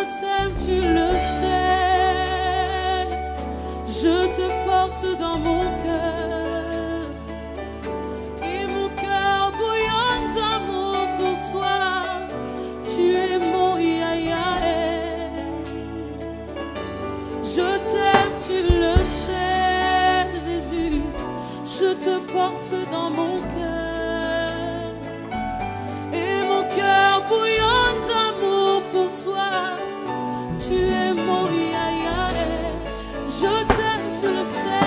t'aime, tu le sais. Je te porte dans mon cœur. Et mon cœur bouillonne d'amour pour toi. Tu es mon yaya. Je t'aime, tu le sais, Jésus. Je te porte dans mon cœur. Et mon cœur bouillonne d'amour pour toi. Tu es mon yaya. Je t'aime, tu le sais.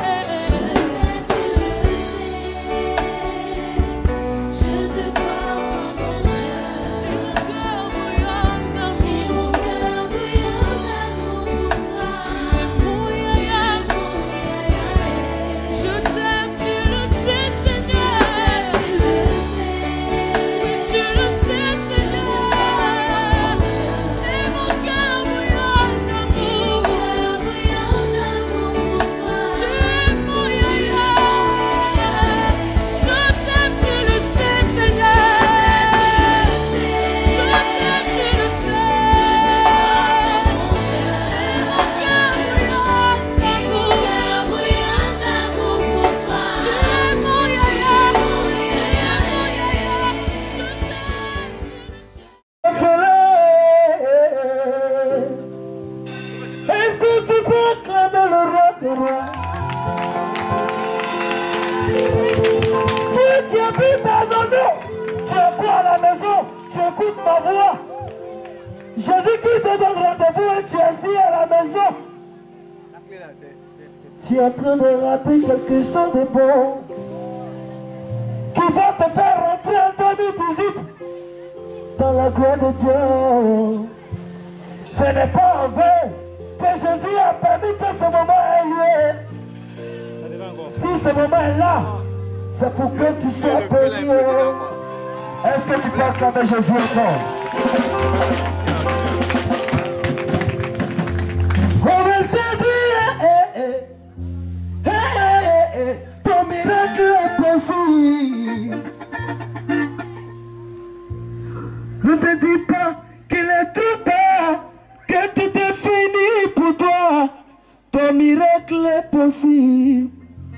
Jésus-Christ te donne rendez-vous et tu es assis à la maison. Tu es en train de rater quelque chose de bon qui va te faire rentrer en 2018 dans la gloire de Dieu. Ce n'est pas en vain que Jésus a permis que ce moment ait lieu. Si ce moment est là, c'est pour que tu sois béni. Est-ce que tu peux acclamer Jésus encore? Oh mais Jésus, ton miracle est possible. Ne te dis pas qu'il est trop tard, que tout est fini pour toi. Ton miracle est possible.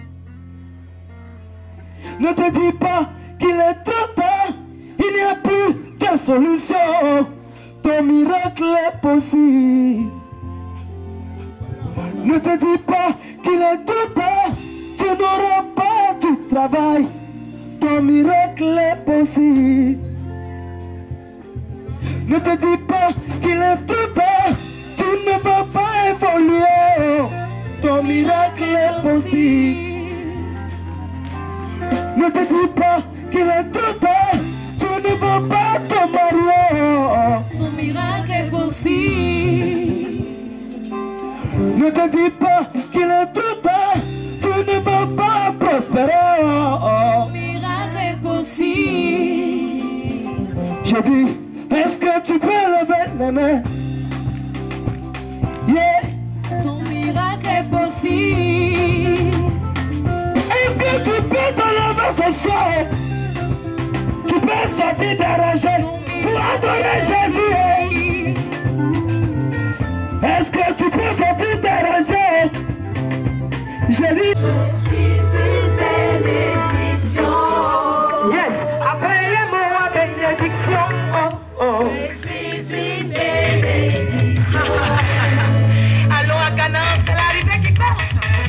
Ne te dis pas qu'il est trop tard, il n'y a plus de solution. Ton miracle est possible. Ne te dis pas qu'il est trop tard, tu n'auras pas du travail. Ton miracle est possible. Ne te dis pas qu'il est trop tard, tu ne vas pas évoluer. Ton miracle est possible. Ne te dis pas qu'il est trop tard, tu ne vas pas te marier. Ton miracle est possible. Ne te dis pas qu'il est trop tard, tu ne vas pas prospérer. Ton miracle est possible. Je dis, est-ce que tu peux lever les mains? Yeah. Ton miracle est possible. Est-ce que tu peux te lever ce soir? Tu peux sortir d'arranger pour adorer Jésus. Est-ce que tu peux sortir d'arranger? Je dis, je suis une bénédiction. Yes, appelez-moi bénédiction. Oh, oh. Je suis une bénédiction. Allons à Ghana, c'est l'arrivée qui compte.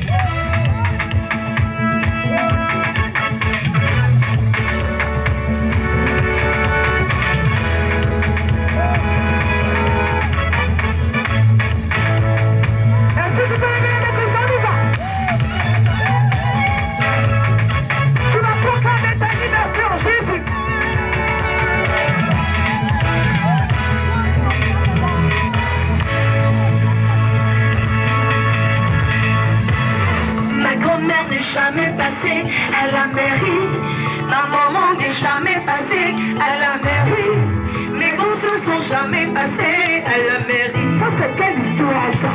Jamais passé à la mairie, ma maman n'est jamais passée à la mairie, mes grands-sœurs sont jamais passés à la mairie. Ça c'est quelle histoire ça?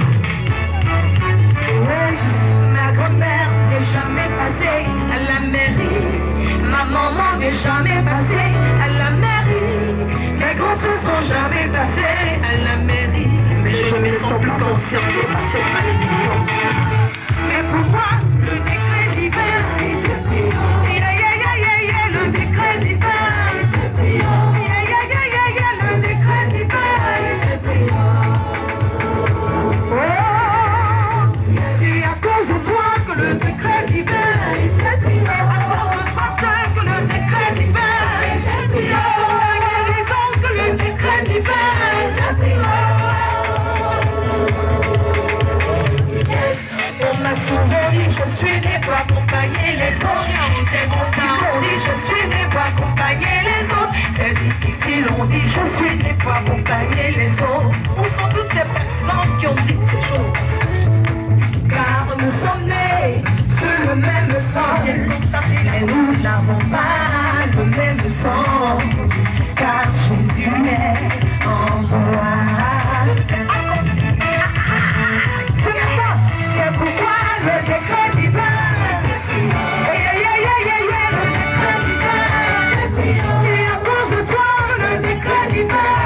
Ma grand-mère n'est jamais passée à la mairie, ma maman n'est jamais passée à la mairie, mes grands-sœurs sont jamais passés à la mairie, mais sortira cette malédiction. Mais pour moi, le décret divin était payant. Le décret divin était payant. Le décret divin était payant. C'est à cause de toi que le décret divin était payant. À cause de toi seul que le décret divin était payant. Pour la guérison que le décret divin était payant. On m'a souvent dit je suis né pour accompagner les autres. C'est bon ça, on dit je suis né pour accompagner les autres. C'est difficile, on dit je suis né pour accompagner les autres. Où sont toutes ces personnes qui ont dit ces choses? Car nous sommes nés sur le même sang, mais nous n'avons pas le même sang. Car Jésus est en moi. C'est pourquoi le décret divin. C'est à cause de toi le décret divin.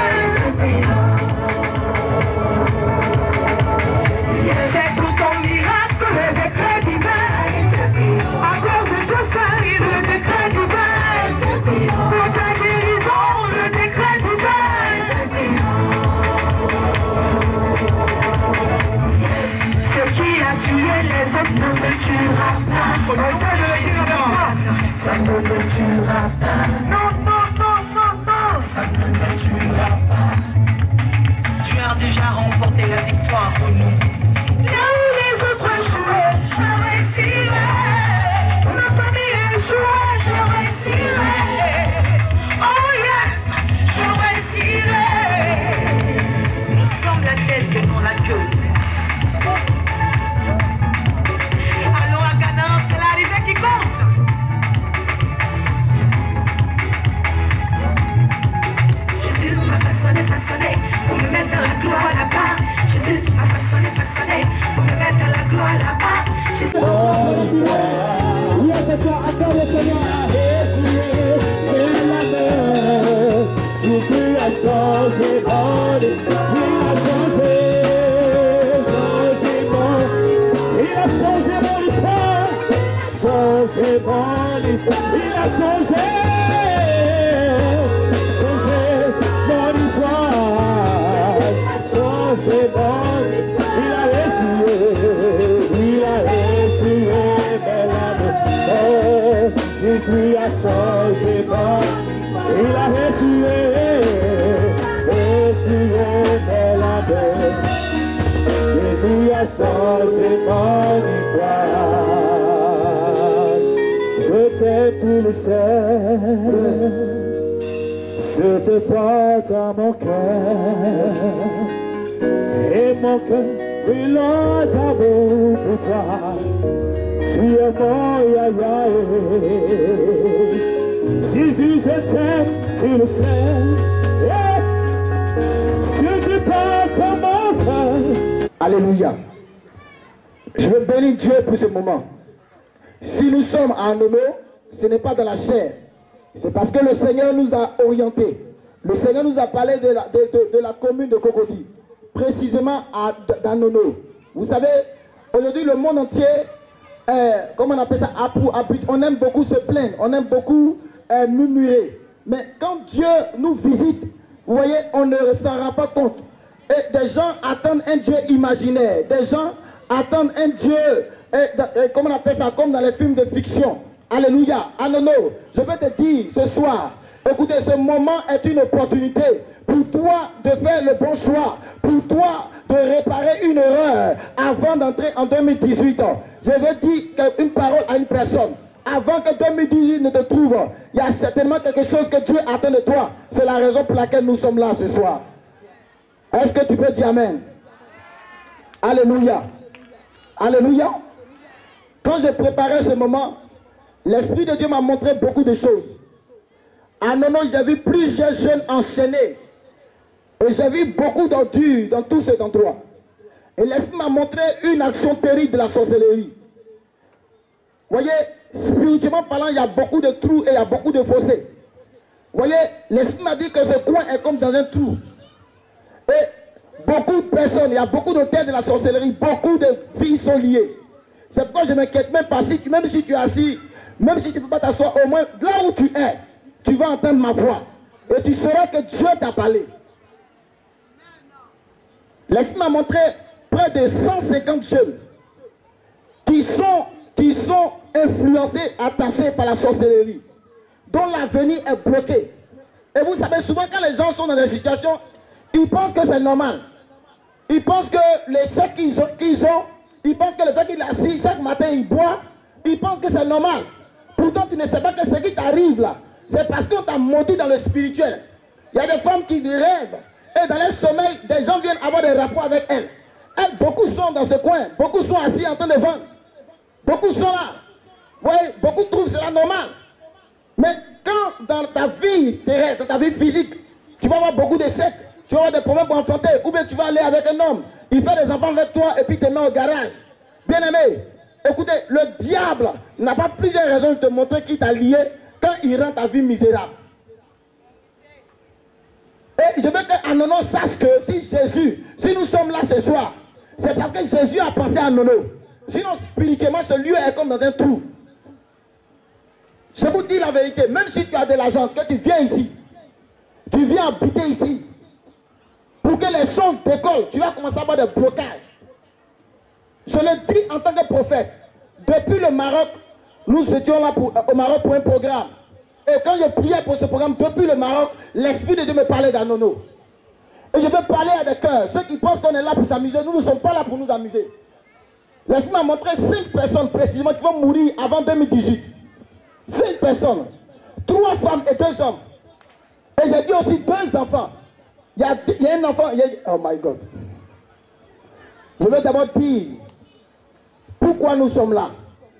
C'est pour ton miracle le décret divin. À cause de ce sang le décret divin. Pour ta guérison le décret divin. Ce qui a tué les autres ne me tuera pas. Ça ne me tuera pas. Non, non, non, non, non. Ça ne me tuera pas. Tu as déjà remporté la victoire pour nous. Là où les autres jouaient, je réussirai. Ma famille échouait, je réussirai. Oh yes, je réussirai. Nous sommes la tête et non la queue. Allons à Canaan, c'est l'arrivée qui compte. Jésus m'a façonné pour me mettre dans la gloire là-bas. Jésus m'a façonné pour me mettre dans la gloire là-bas. Jésus... Oui, ce soir, encore le Seigneur a reçu la main. Jésus a changé mon histoire. Il a changé mon histoire. Changé mon histoire. Il a changé mon histoire. Changé mon histoire. Il a reçu Jésus a changé mon histoire. Il a reçu la paix. Jésus a changé mon histoire. Je t'aime, tu le sais. Je te porte à mon cœur. Et mon cœur brûle d'amour pour toi. Tu es mon yaya. Jésus, je t'aime, tu le sais. Je te porte à mon cœur. Alléluia. Je veux bénir Dieu pour ce moment. Si nous sommes en Nono, ce n'est pas dans la chair. C'est parce que le Seigneur nous a orientés. Le Seigneur nous a parlé de la commune de Cocody. Précisément dans Nono. Vous savez, aujourd'hui le monde entier, comment on appelle ça, on aime beaucoup se plaindre, on aime beaucoup murmurer. Mais quand Dieu nous visite, vous voyez, on ne s'en rend pas compte. Et des gens attendent un Dieu imaginaire. Des gens attendent un Dieu, comment on appelle ça, comme dans les films de fiction. Alléluia. Ah non, non. Je vais te dire ce soir, écoutez, ce moment est une opportunité pour toi de faire le bon choix, pour toi de réparer une erreur avant d'entrer en 2018. Je veux dire une parole à une personne. Avant que 2018 ne te trouve, il y a certainement quelque chose que Dieu attend de toi. C'est la raison pour laquelle nous sommes là ce soir. Est-ce que tu peux dire Amen? Alléluia. Alléluia. Quand j'ai préparé ce moment, l'Esprit de Dieu m'a montré beaucoup de choses. À Nono, j'ai vu plusieurs jeunes enchaînés. Et j'ai vu beaucoup d'ordures dans tout cet endroit. Et l'Esprit m'a montré une action terrible de la sorcellerie. Vous voyez, spirituellement parlant, il y a beaucoup de trous et il y a beaucoup de fossés. Vous voyez, l'Esprit m'a dit que ce coin est comme dans un trou. Et Beaucoup de personnes, il y a beaucoup de terres de la sorcellerie, beaucoup de filles sont liées. C'est pourquoi je ne m'inquiète même pas, même si tu es assis, même si tu ne peux pas t'asseoir, au moins là où tu es, tu vas entendre ma voix. Et tu sauras que Dieu t'a parlé. Laisse-moi montrer près de 150 jeunes qui sont influencés, attachés par la sorcellerie, dont l'avenir est bloqué. Et vous savez, souvent quand les gens sont dans des situations, ils pensent que c'est normal. Ils pensent que les chèques qu'ils ont, ils pensent que le fait qu'il est assis, chaque matin il boit, ils pensent que c'est normal. Pourtant tu ne sais pas que ce qui t'arrive là, c'est parce qu'on t'a maudit dans le spirituel. Il y a des femmes qui rêvent, et dans leur sommeil, des gens viennent avoir des rapports avec elles. Beaucoup sont dans ce coin, beaucoup sont assis en train de vendre. Beaucoup sont là. Vous voyez, beaucoup trouvent cela normal. Mais quand dans ta vie terrestre, ta vie physique, tu vas avoir beaucoup d'échecs, tu vas avoir des problèmes pour enfanter, ou bien tu vas aller avec un homme, il fait des enfants avec toi et puis te met au garage. Bien aimé, écoutez, le diable n'a pas plusieurs raisons de te montrer qui t'a lié quand il rend ta vie misérable. Et je veux que Anono sache que si nous sommes là ce soir, c'est parce que Jésus a pensé à Nono. Sinon, spirituellement, ce lieu est comme dans un trou. Je vous dis la vérité, même si tu as de l'argent, que tu viens ici, tu viens habiter ici, pour que les choses décollent, tu vas commencer à avoir des blocages. Je le dis en tant que prophète. Depuis le Maroc, nous étions là au Maroc pour un programme. Et quand je priais pour ce programme, depuis le Maroc, l'Esprit de Dieu me parlait d'Anono. Et je veux parler à des cœurs. Ceux qui pensent qu'on est là pour s'amuser, nous ne sommes pas là pour nous amuser. Laisse-moi montrer 5 personnes précisément qui vont mourir avant 2018. 5 personnes. 3 femmes et 2 hommes. Et j'ai dit aussi 2 enfants. Il y a un enfant. Oh my God. Je veux d'abord dire pourquoi nous sommes là.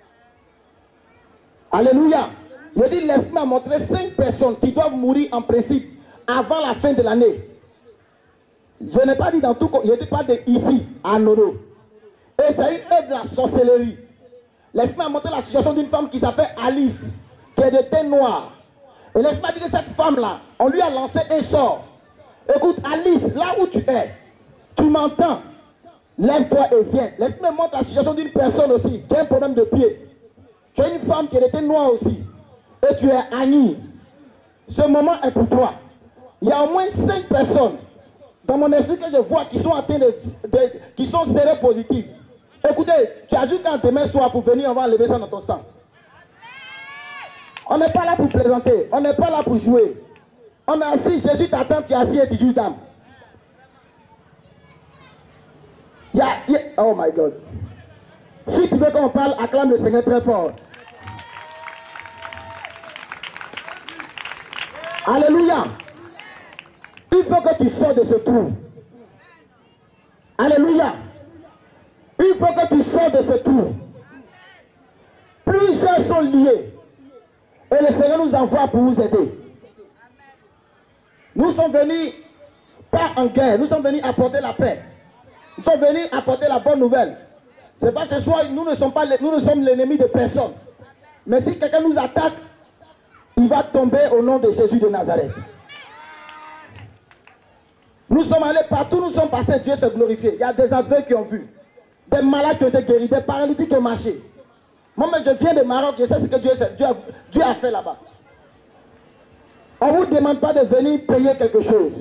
Alléluia. Je dis, laisse-moi montrer 5 personnes qui doivent mourir en principe avant la fin de l'année. Je n'ai pas dit dans tout, je ne dis pas ici, à Nono. Et c'est une œuvre de la sorcellerie. Laisse-moi montrer la situation d'une femme qui s'appelle Alice, qui est de teint noir. Et laisse-moi dire que cette femme-là, on lui a lancé un sort. Écoute, Alice, là où tu es, tu m'entends. Lève-toi et viens. Laisse-moi montrer la situation d'une personne aussi, qui a un problème de pied. Tu es une femme qui est de teint noir aussi. Et tu es Annie. Ce moment est pour toi. Il y a au moins 5 personnes dans mon esprit que je vois qui sont atteintes qui sont séropositives. Écoutez, tu as juste quand demain soir pour venir, on va enlever ça dans ton sang. On n'est pas là pour plaisanter, on n'est pas là pour jouer. On est assis, Jésus t'attend, tu es assis et tu joues d'âme. Oh my God. Si tu veux qu'on parle, acclame le Seigneur très fort. Alléluia. Il faut que tu sors de ce trou. Alléluia. Il faut que tu sors de ce trou. Plusieurs sont liés. Et le Seigneur nous envoie pour vous aider. Nous sommes venus pas en guerre. Nous sommes venus apporter la paix. Nous sommes venus apporter la bonne nouvelle. C'est pas ce soir, nous ne sommes l'ennemi de personne. Mais si quelqu'un nous attaque, il va tomber au nom de Jésus de Nazareth. Nous sommes allés partout, nous sommes passés, Dieu s'est glorifié. Il y a des aveugles qui ont vu, des malades qui ont été guéris, des paralytiques qui ont marché. Moi, je viens de Maroc, je sais ce que Dieu a fait là-bas. On ne vous demande pas de venir payer quelque chose.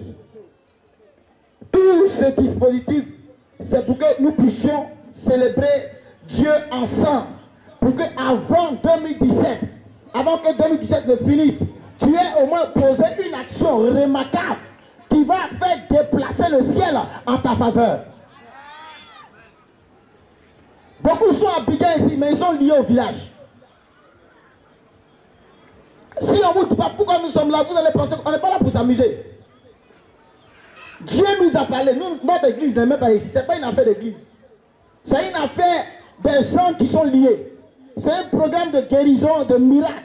Tout ce dispositif, c'est pour que nous puissions célébrer Dieu ensemble. Pour qu'avant 2017, avant que 2017 ne finisse, tu aies au moins posé une action remarquable qui va faire déplacer le ciel en ta faveur. Beaucoup sont à Bidjan ici, mais ils sont liés au village. Si on vous dit pas pourquoi nous sommes là, vous allez penser qu'on n'est pas là pour s'amuser. Dieu nous a parlé. Notre église n'est même pas ici. Ce n'est pas une affaire d'église. C'est une affaire des gens qui sont liés. C'est un programme de guérison, de miracle.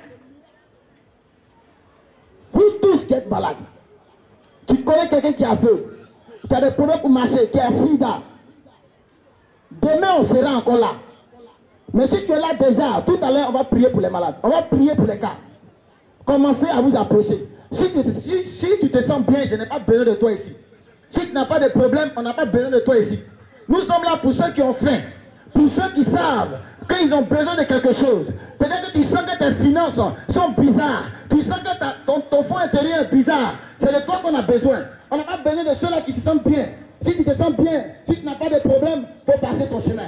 Vous tous qui êtes malades, tu connais quelqu'un qui est aveugle, qui a des problèmes pour marcher, qui a sida. Demain, on sera encore là. Mais si tu es là déjà, tout à l'heure, on va prier pour les malades. On va prier pour les cas. Commencez à vous approcher. Si tu te sens bien, je n'ai pas besoin de toi ici. Si tu n'as pas de problème, on n'a pas besoin de toi ici. Nous sommes là pour ceux qui ont faim, pour ceux qui savent qu'ils ont besoin de quelque chose. Peut-être que tu sens que tes finances sont bizarres. Tu sens que ton fond intérieur est bizarre. C'est de toi qu'on a besoin. On n'a pas besoin de ceux-là qui se sentent bien. Si tu te sens bien, si tu n'as pas de problème, il faut passer ton chemin.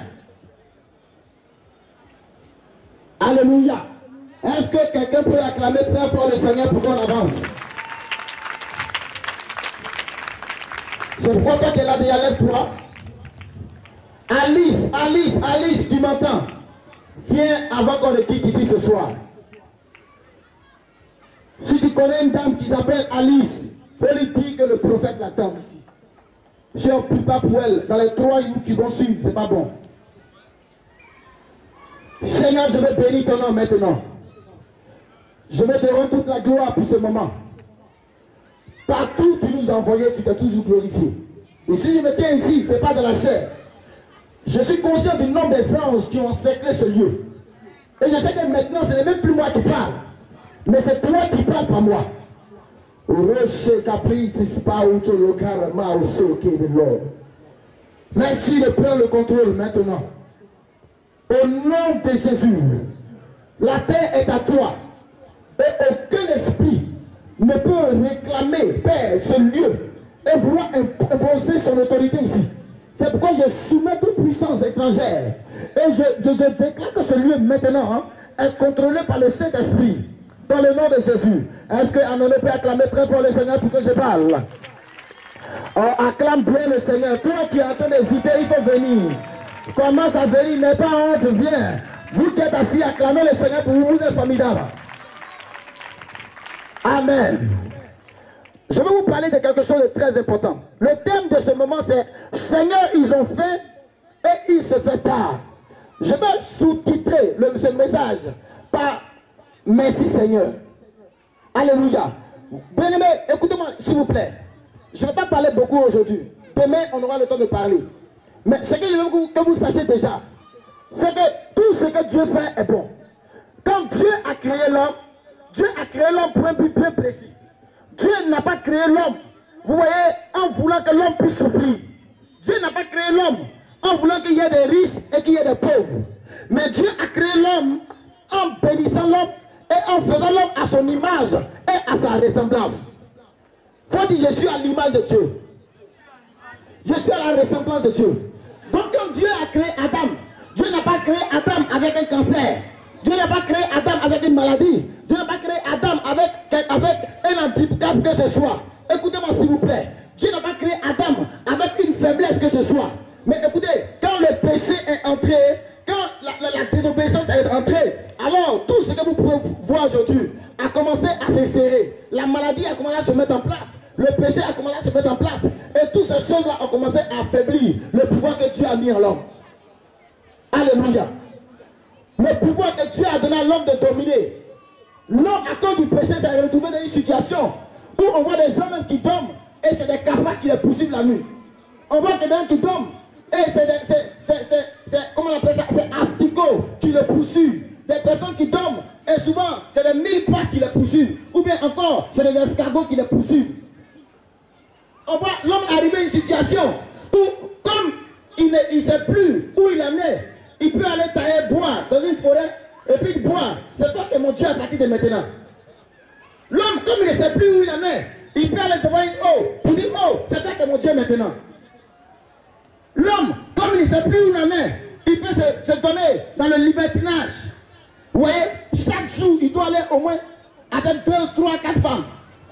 Alléluia. Est-ce que quelqu'un peut acclamer très fort le Seigneur pour qu'on avance? C'est pourquoi toi qui es là déjà, lève-toi. Alice, tu m'entends? Viens avant qu'on ne quitte ici ce soir. Si tu connais une dame qui s'appelle Alice, il faut lui dire que le prophète l'attend ici. Je ne prie pas pour elle. Dans les 3 jours qui vont suivre, c'est pas bon. Seigneur, je veux bénir ton nom maintenant. Je veux te rendre toute la gloire pour ce moment. Partout où tu nous as envoyés, tu t'es toujours glorifié. Et si je me tiens ici, ce n'est pas de la chair. Je suis conscient du nombre des anges qui ont encerclé ce lieu. Et je sais que maintenant, ce n'est même plus moi qui parle. Mais c'est toi qui parles, pas moi. Merci de prendre le contrôle maintenant. Au nom de Jésus, la terre est à toi. Et aucun esprit ne peut réclamer, Père, ce lieu et vouloir imposer son autorité ici. C'est pourquoi je soumets toute puissance étrangère. Et je déclare que ce lieu maintenant est contrôlé par le Saint-Esprit. Dans le nom de Jésus. Est-ce qu'on peut acclamer très fort le Seigneur pour que je parle? Oh, acclame bien le Seigneur. Toi qui es en train d'hésiter, il faut venir. Commence à venir, n'aie pas honte, viens. Vous qui êtes assis, acclamez le Seigneur pour vous, vous êtes formidable. Amen. Je vais vous parler de quelque chose de très important. Le thème de ce moment, c'est Seigneur, ils ont fait et ils se fait part. Je vais sous-titrer ce message par Merci Seigneur. Alléluia. Bien-aimé, écoutez-moi s'il vous plaît. Je ne vais pas parler beaucoup aujourd'hui. Demain, on aura le temps de parler. Mais ce que je veux que vous sachiez déjà, c'est que tout ce que Dieu fait est bon. Quand Dieu a créé l'homme pour un but bien précis. Dieu n'a pas créé l'homme, vous voyez, en voulant que l'homme puisse souffrir. Dieu n'a pas créé l'homme en voulant qu'il y ait des riches et qu'il y ait des pauvres. Mais Dieu a créé l'homme en bénissant l'homme et en faisant l'homme à son image et à sa ressemblance. Il faut dire, je suis à l'image de Dieu. Je suis à la ressemblance de Dieu. Donc quand Dieu a créé Adam, Dieu n'a pas créé Adam avec un cancer. Dieu n'a pas créé Adam avec une maladie. Dieu n'a pas créé Adam avec un handicap que ce soit. Écoutez-moi s'il vous plaît. Dieu n'a pas créé Adam avec une faiblesse que ce soit. Mais écoutez, quand le péché est entré, quand la désobéissance est entrée, alors tout ce que vous pouvez voir aujourd'hui a commencé à s'insérer. La maladie a commencé à se mettre en place. Le péché a commencé à se mettre en place. Et toutes ces choses-là ont commencé à affaiblir le pouvoir que Dieu a mis en l'homme. Alléluia. Le pouvoir que Dieu a donné à l'homme de dominer. L'homme, à cause du péché, s'est retrouvé dans une situation où on voit des gens même qui dorment et c'est des cafards qui les poursuivent la nuit. On voit des gens qui dorment et comment on appelle ça? C'est asticots qui les poursuivent. Des personnes qui dorment et souvent c'est des mille-pattes qui les poursuivent. Ou bien encore, c'est des escargots qui les poursuivent. On voit l'homme arriver à une situation où, comme il ne sait plus où il en est, il peut aller tailler bois dans une forêt et puis boire. C'est toi qui es mon Dieu à partir de maintenant. L'homme, comme il ne sait plus où il en est, il peut aller devant une eau pour dire, oh, c'est toi qui es mon Dieu maintenant. L'homme, comme il ne sait plus où il en est, il peut se donner dans le libertinage. Vous voyez, chaque jour, il doit aller au moins avec 2, 3, 4 femmes.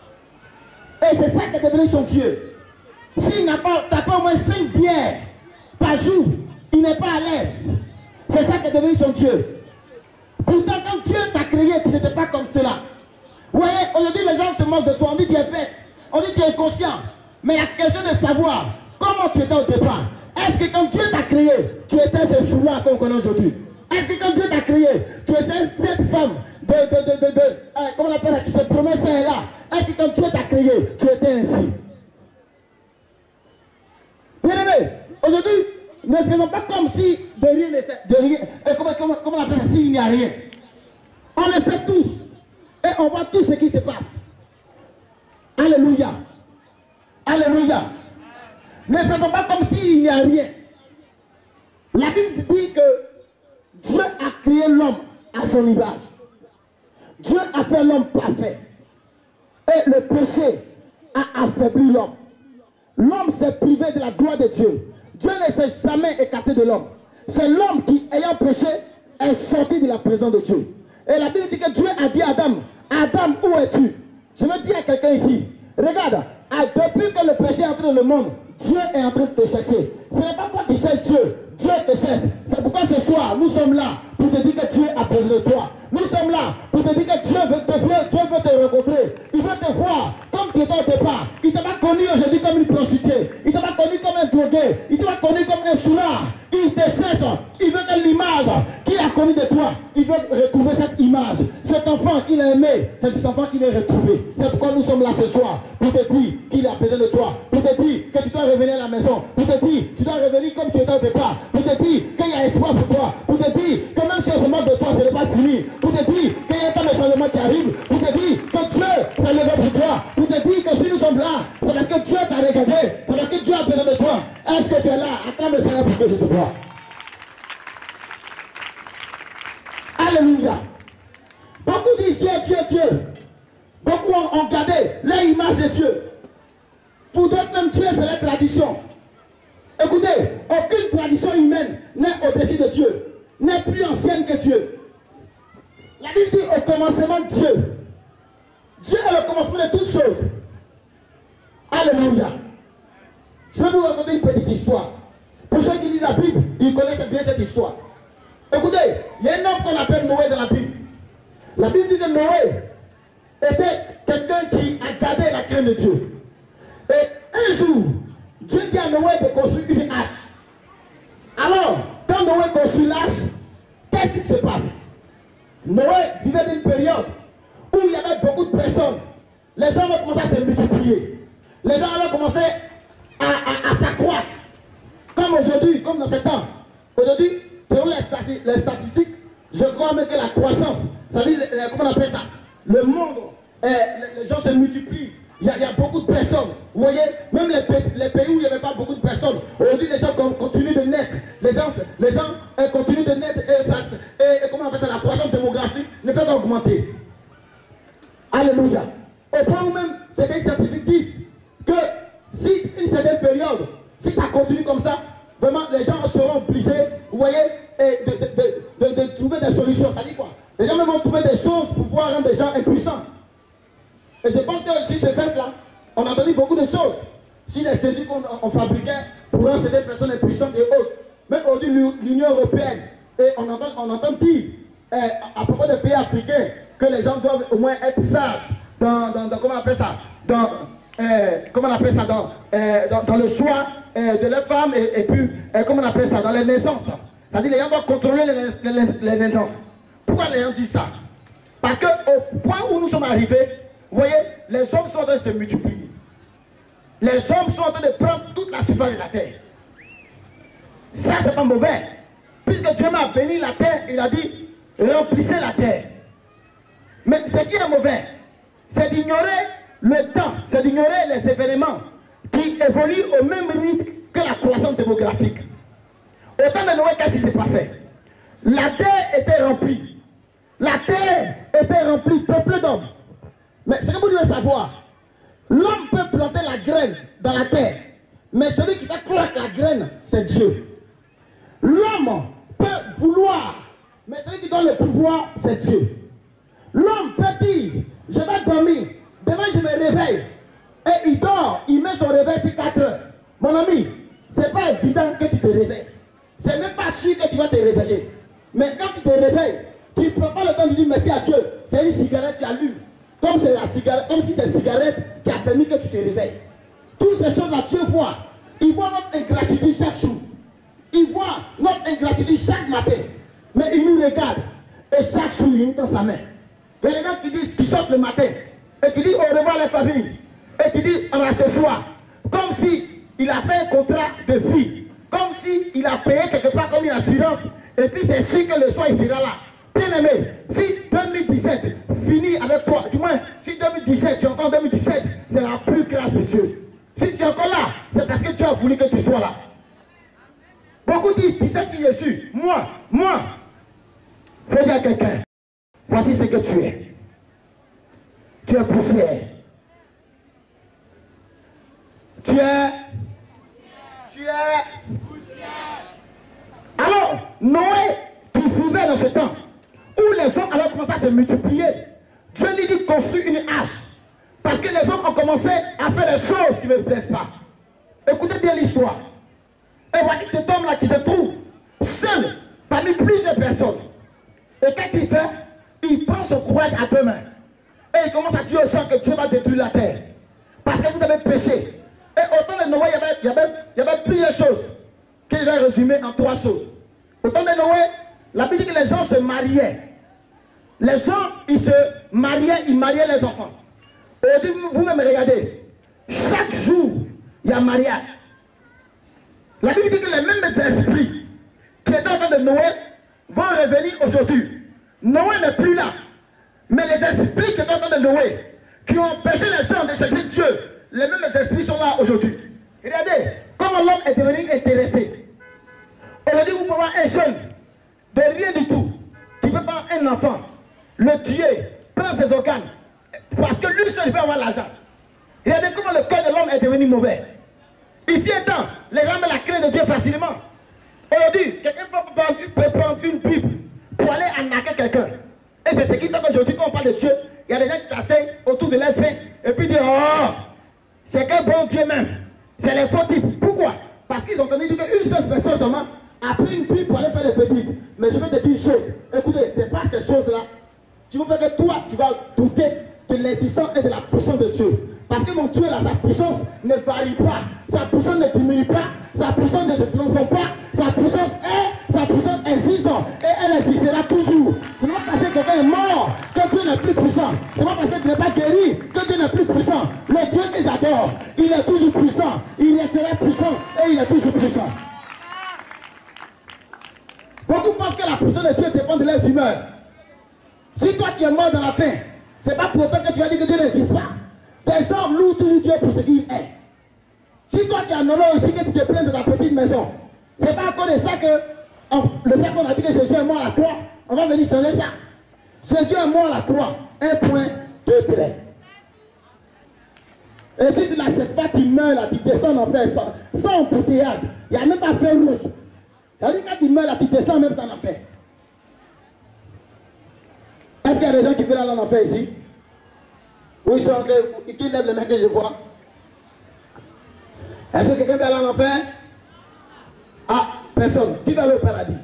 Et c'est ça qui est devenu son Dieu. S'il n'a pas au moins 5 bières par jour, il n'est pas à l'aise. C'est ça qui est devenu son Dieu. Pourtant, quand Dieu t'a créé, tu n'étais pas comme cela. Vous voyez, aujourd'hui, les gens se moquent de toi. On dit tu es bête. On dit tu es inconscient. Mais la question de savoir comment tu étais au départ. Est-ce que quand Dieu t'a créé, tu étais ce sous-là qu'on connaît aujourd'hui? Est-ce que quand Dieu t'a créé, tu étais cette femme comment on appelle ça, qui se promettait là? Est-ce que quand Dieu t'a créé, tu étais ainsi? Bien aimé, aujourd'hui, ne faisons pas comme si de rien, comment on appelle ça, s'il n'y a rien. On le sait tous. Et on voit tout ce qui se passe. Alléluia. Alléluia. Ne faisons pas comme s'il n'y a rien. La Bible dit que Dieu a créé l'homme à son image. Dieu a fait l'homme parfait. Et le péché a affaibli l'homme. L'homme s'est privé de la gloire de Dieu. Dieu ne s'est jamais écarté de l'homme. C'est l'homme qui, ayant péché, est sorti de la présence de Dieu. Et la Bible dit que Dieu a dit à Adam, Adam, où es-tu? Je veux dire à quelqu'un ici, regarde, depuis que le péché est entré dans le monde, Dieu est en train de te chercher. Ce n'est pas toi qui cherches Dieu, Dieu te cherche. C'est pourquoi ce soir, nous sommes là pour te dire que Dieu a besoin de toi. Nous sommes là pour te dire que Dieu veut te rencontrer. Il veut te voir comme tu étais au départ. Il ne t'a pas connu aujourd'hui comme une prostituée. Il ne t'a pas connu comme un drogué. Il ne t'a pas connu comme un soulard. Il te cherche. Il veut que l'image qu'il a connue de toi, il veut retrouver cette image. Cet enfant qu'il a aimé, c'est cet enfant qu'il veut retrouver. C'est pourquoi nous sommes là ce soir. Pour te dire qu'il a besoin de toi. Pour te dire que tu dois revenir à la maison. Pour te dire que tu dois revenir comme tu étais au départ. Pour te dire qu'il y a espoir pour toi. Pour te dire que même si on se moque de toi, ce n'est pas fini. Pour te dire qu'il y a tant de changements qui arrivent. Pour te dire que Dieu s'est levé pour toi. Pour te dire que si nous sommes là, c'est parce que Dieu t'a regardé. C'est parce que Dieu a besoin de toi. Est-ce que tu es là? Acclame le Seigneur pour que je te vois. Alléluia. Beaucoup disent Dieu, Dieu, Dieu. Beaucoup ont gardé l'image de Dieu. Pour d'autres même Dieu, c'est la tradition. Écoutez, aucune tradition humaine n'est au-dessus de Dieu. N'est plus ancienne que Dieu. La Bible dit au commencement Dieu. Dieu est le commencement de toutes choses. Alléluia. Je vais vous raconter une petite histoire. Pour ceux qui lisent la Bible, ils connaissent bien cette histoire. Écoutez, il y a un homme qu'on appelle Noé dans la Bible. La Bible dit que Noé était quelqu'un qui a gardé la crainte de Dieu. Et un jour, Dieu dit à Noé de construire une hache. Alors, quand Noé construit l'hache, qu'est-ce qui se passe? Noé vivait d'une période où il y avait beaucoup de personnes. Les gens avaient commencé à se multiplier. Les gens avaient commencé à s'accroître. Comme aujourd'hui, comme dans ce temps. Aujourd'hui, selon les statistiques, je crois même que la croissance, ça dit, comment on appelle ça? Le monde, les gens se multiplient. Il y a beaucoup de personnes. Vous voyez, même les pays où il n'y avait pas beaucoup de personnes, aujourd'hui les gens continuent de naître. Les gens continuent de naître et comment on appelle ça? La croissance démographique ne fait qu'augmenter. Alléluia. Au point où même certains scientifiques disent que si une certaine période, si ça continue comme ça, vraiment les gens seront obligés, vous voyez, de trouver des solutions. Ça dit quoi? Les gens même vont trouver des choses pour pouvoir rendre les gens impuissants. Et je pense que si ce fait-là, on a entendu beaucoup de choses. Si les services qu'on fabriquait pour rendre certaines personnes impuissantes et autres, même aujourd'hui l'Union européenne, et on entend dire à propos des pays africains que les gens doivent au moins être sages dans comment on appelle ça, dans le choix de leurs femmes et puis comment on appelle ça, dans les naissances. C'est-à-dire les gens doivent contrôler les naissances. Pourquoi les gens disent ça? Parce qu'au point où nous sommes arrivés, vous voyez, les hommes sont en train de se multiplier. Les hommes sont en train de prendre toute la surface de la terre. Ça, c'est pas mauvais. Puisque Dieu m'a béni la terre, il a dit, remplissez la terre. Mais ce qui est mauvais, c'est d'ignorer le temps, c'est d'ignorer les événements qui évoluent au même rythme que la croissance démographique. Au temps de Noé, qu'est-ce qui s'est passé? La terre était remplie. La terre était remplie, peuplée d'hommes. Mais ce que vous devez savoir, l'homme peut planter la graine dans la terre, mais celui qui fait croître la graine, c'est Dieu. L'homme peut vouloir, mais celui qui donne le pouvoir, c'est Dieu. L'homme peut dire, je vais dormir, demain je me réveille, et il dort, il met son réveil sur 4 heures. Mon ami, c'est pas évident que tu te réveilles. C'est même pas sûr que tu vas te réveiller. Mais quand tu te réveilles, tu ne prends pas le temps de dire merci à Dieu. C'est une cigarette qui allume. Comme si c'est la cigarette qui a permis que tu te réveilles. Toutes ces choses-là, Dieu voit. Il voit notre ingratitude chaque jour. Il voit notre ingratitude chaque matin. Mais il nous regarde. Et chaque jour, il nous tend sa main. Et les gens qui sortent le matin, et qui disent au revoir les familles, et qui disent on va ce soir, comme si il a fait un contrat de vie, comme si il a payé quelque part comme une assurance, et puis c'est sûr que le soir il sera là. Bien aimé, si 2017 finit avec toi, du moins si 2017, tu es encore en 2017, c'est la plus grâce de Dieu. Si tu es encore là, c'est parce que tu as voulu que tu sois là. Beaucoup disent, tu sais qui je suis. Moi. Faut dire à quelqu'un, voici ce que tu es. Tu es poussière. Tu es Alors, Noé qui vivait dans ce temps où les hommes avaient commencé à se multiplier, Dieu lui dit construis une arche. Parce que les hommes ont commencé à faire des choses qui ne me plaisent pas. Écoutez bien l'histoire. Et voici cet homme-là qui se trouve seul parmi plusieurs personnes. Et qu'est-ce qu'il fait? Il prend son courage à deux mains. Et il commence à dire aux gens que Dieu va détruire la terre. Parce que vous avez péché. Et au temps de Noé, il y avait plusieurs choses que je vais résumer en 3 choses. Au temps de Noé, la Bible dit que les gens se mariaient. Les gens, ils se mariaient, ils mariaient les enfants. Et vous-même regardez, chaque jour, il y a mariage. La Bible dit que les mêmes esprits qui étaient au temps de Noé vont revenir aujourd'hui. Noé n'est plus là. Mais les esprits qui étaient au temps de Noé, qui ont empêché les gens de chercher Dieu, les mêmes esprits sont là aujourd'hui. Regardez comment l'homme est devenu intéressé. Aujourd'hui, vous pouvez voir un jeune de rien du tout qui peut prendre un enfant, le tuer, prendre ses organes, parce que lui seul veut avoir l'argent. Regardez comment le cœur de l'homme est devenu mauvais. Il fait un temps, les gens mettent la crainte de Dieu facilement. Aujourd'hui, quelqu'un peut prendre une Bible pour aller arnaquer quelqu'un. Et c'est ce qui fait qu'aujourd'hui, quand on parle de Dieu, il y a des gens qui s'asseyent autour de leur fin et puis disent, oh, c'est quel bon Dieu même. C'est les faux types. Pourquoi? Parce qu'ils ont entendu dire qu'une seule personne seulement a pris une Bible pour aller faire des bêtises. Mais je vais te dire une chose. Écoutez, ce n'est pas ces choses-là qui vont faire que toi, tu vas douter de l'existence et de la puissance de Dieu. Parce que mon Dieu, là, sa puissance ne varie pas. Sa puissance ne diminue pas. Sa puissance ne se transforme pas. Sa puissance existe. Et elle existera toujours. Ce n'est pas parce que quelqu'un est mort que Dieu n'est plus puissant. Ce n'est pas parce que tu n'es pas guéri que Dieu n'est plus puissant. Le Dieu que j'adore, il est toujours puissant. Il restera puissant et il est toujours puissant. Beaucoup pensent que la puissance de Dieu dépend de leurs humeurs. Si toi tu es mort dans la faim, ce n'est pas pour autant que tu vas dire que Dieu n'existe pas. Des gens louent toujours Dieu pour ce qu'il est. Si toi tu es en honneur ici, que tu te plains de ta petite maison, ce n'est pas encore de ça que le fait qu'on a dit que Jésus est mort à la croix, on va venir changer ça. Jésus est mort à la croix. 1 point, 2 traits. Et si tu n'acceptes pas, tu meurs là, tu descends en enfer sans embouteillage. Il n'y a même pas feu rouge. C'est-à-dire que quand tu meurs là, tu descends même dans l'enfer. Est-ce qu'il y a des gens qui veulent aller en enfer ici? Oui, ils sont en train, qui lèvent les mains que je vois. Est-ce que quelqu'un veut aller en enfer? Ah, personne. Qui va aller au paradis?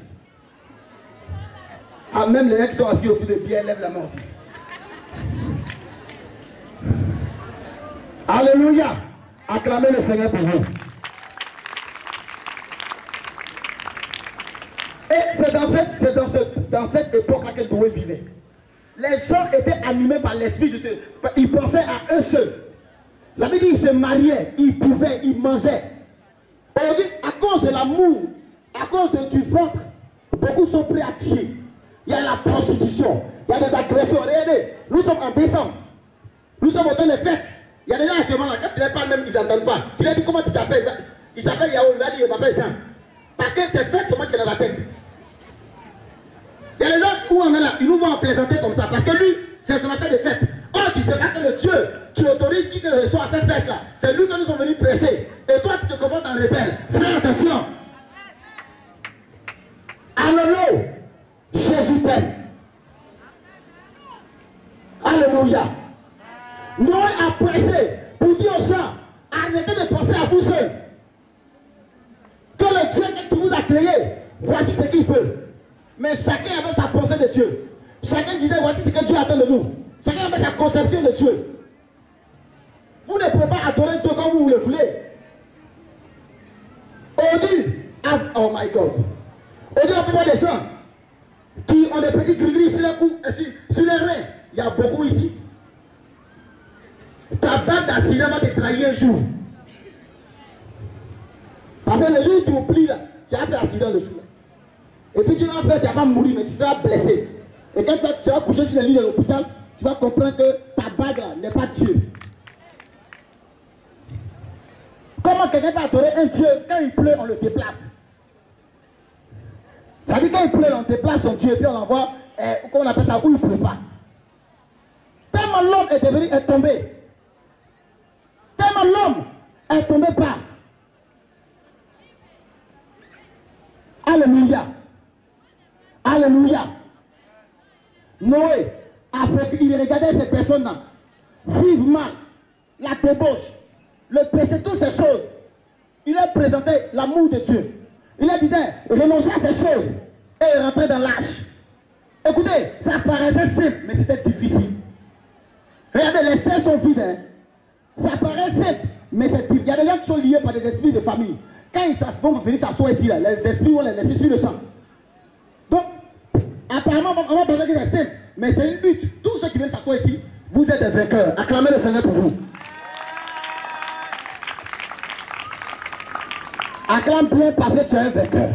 Ah, même les gens qui sont assis autour de Pierre lèvent la main aussi. Alléluia. Acclamez le Seigneur pour vous. Et c'est dans cette époque-là que Noé vivait. Les gens étaient animés par l'esprit de Dieu. Ils pensaient à eux seuls. La Bible dit qu'ils se mariaient, ils buvaient, ils mangeaient. Aujourd'hui, à cause de l'amour, à cause du ventre, beaucoup sont prêts à tuer. Il y a la prostitution, il y a des agressions. Regardez, nous sommes en décembre. Nous sommes au temps des fêtes. Il y a des gens actuellement là, quand tu ne les parles même, ils n'entendent pas. Tu leur dis comment tu t'appelles. Il s'appelle Yahoo, il va dire, il m'appelle Jean. Parce que c'est fait seulement qui est dans la tête. Il y a des gens où on est là, ils nous vont en plaisanter comme ça. Parce que lui, c'est son affaire de fête. Oh, tu sais pas que le Dieu qui autorise qui que ce soit à faire fête là, c'est lui que nous sommes venus presser. Et toi, tu te comportes en rebelle. Fais attention. Alléluia. Jésus t'aime. Alléluia. Noé a pressé pour dire aux gens, arrêtez de penser à vous seuls. Que le Dieu qui vous a créé, voici ce qu'il veut. Mais chacun avait sa pensée de Dieu. Chacun disait, voici ce que Dieu attend de nous. Chacun avait sa conception de Dieu. Vous ne pouvez pas adorer Dieu comme vous le voulez. Aujourd'hui, oh my God. Aujourd'hui, on peut voir des gens qui ont des petits gris-gris sur les coups, sur les reins. Il y a beaucoup ici. Ta bande d'accident va te trahir un jour. Parce que le jour où tu oublies, là, tu as fait accident le jour. Et puis tu vas faire, tu vas pas mourir, mais tu seras blessé. Et quand tu vas coucher sur le lit de l'hôpital, tu vas comprendre que ta bague là n'est pas Dieu. Comment quelqu'un peut adorer un Dieu, quand il pleut, on le déplace. Ça veut dire quand il pleut, on déplace son Dieu, puis on l'envoie, comment on appelle ça, où il ne pleut pas. Tellement l'homme est tombé. Tellement l'homme est tombé par. Alléluia. Alléluia. Noé, après qu'il regardait ces personnes-là, vivre mal, la débauche, le péché, toutes ces choses, il a présenté l'amour de Dieu. Il a dit, renoncer à ces choses et rentrer dans l'âge. Écoutez, ça paraissait simple, mais c'était difficile. Regardez, les chair sont vides. Hein. Ça paraît simple, mais c'est difficile. Il y a des gens qui sont liés par des esprits de famille. Quand ils vont venir s'asseoir ici, là, les esprits vont les laisser sur le champ. Donc, apparemment, on va penser que c'est simple, mais c'est une lutte. Tous ceux qui viennent s'asseoir ici, vous êtes des vainqueurs. Acclamez le Seigneur pour vous. Acclame bien parce que tu es un vainqueur.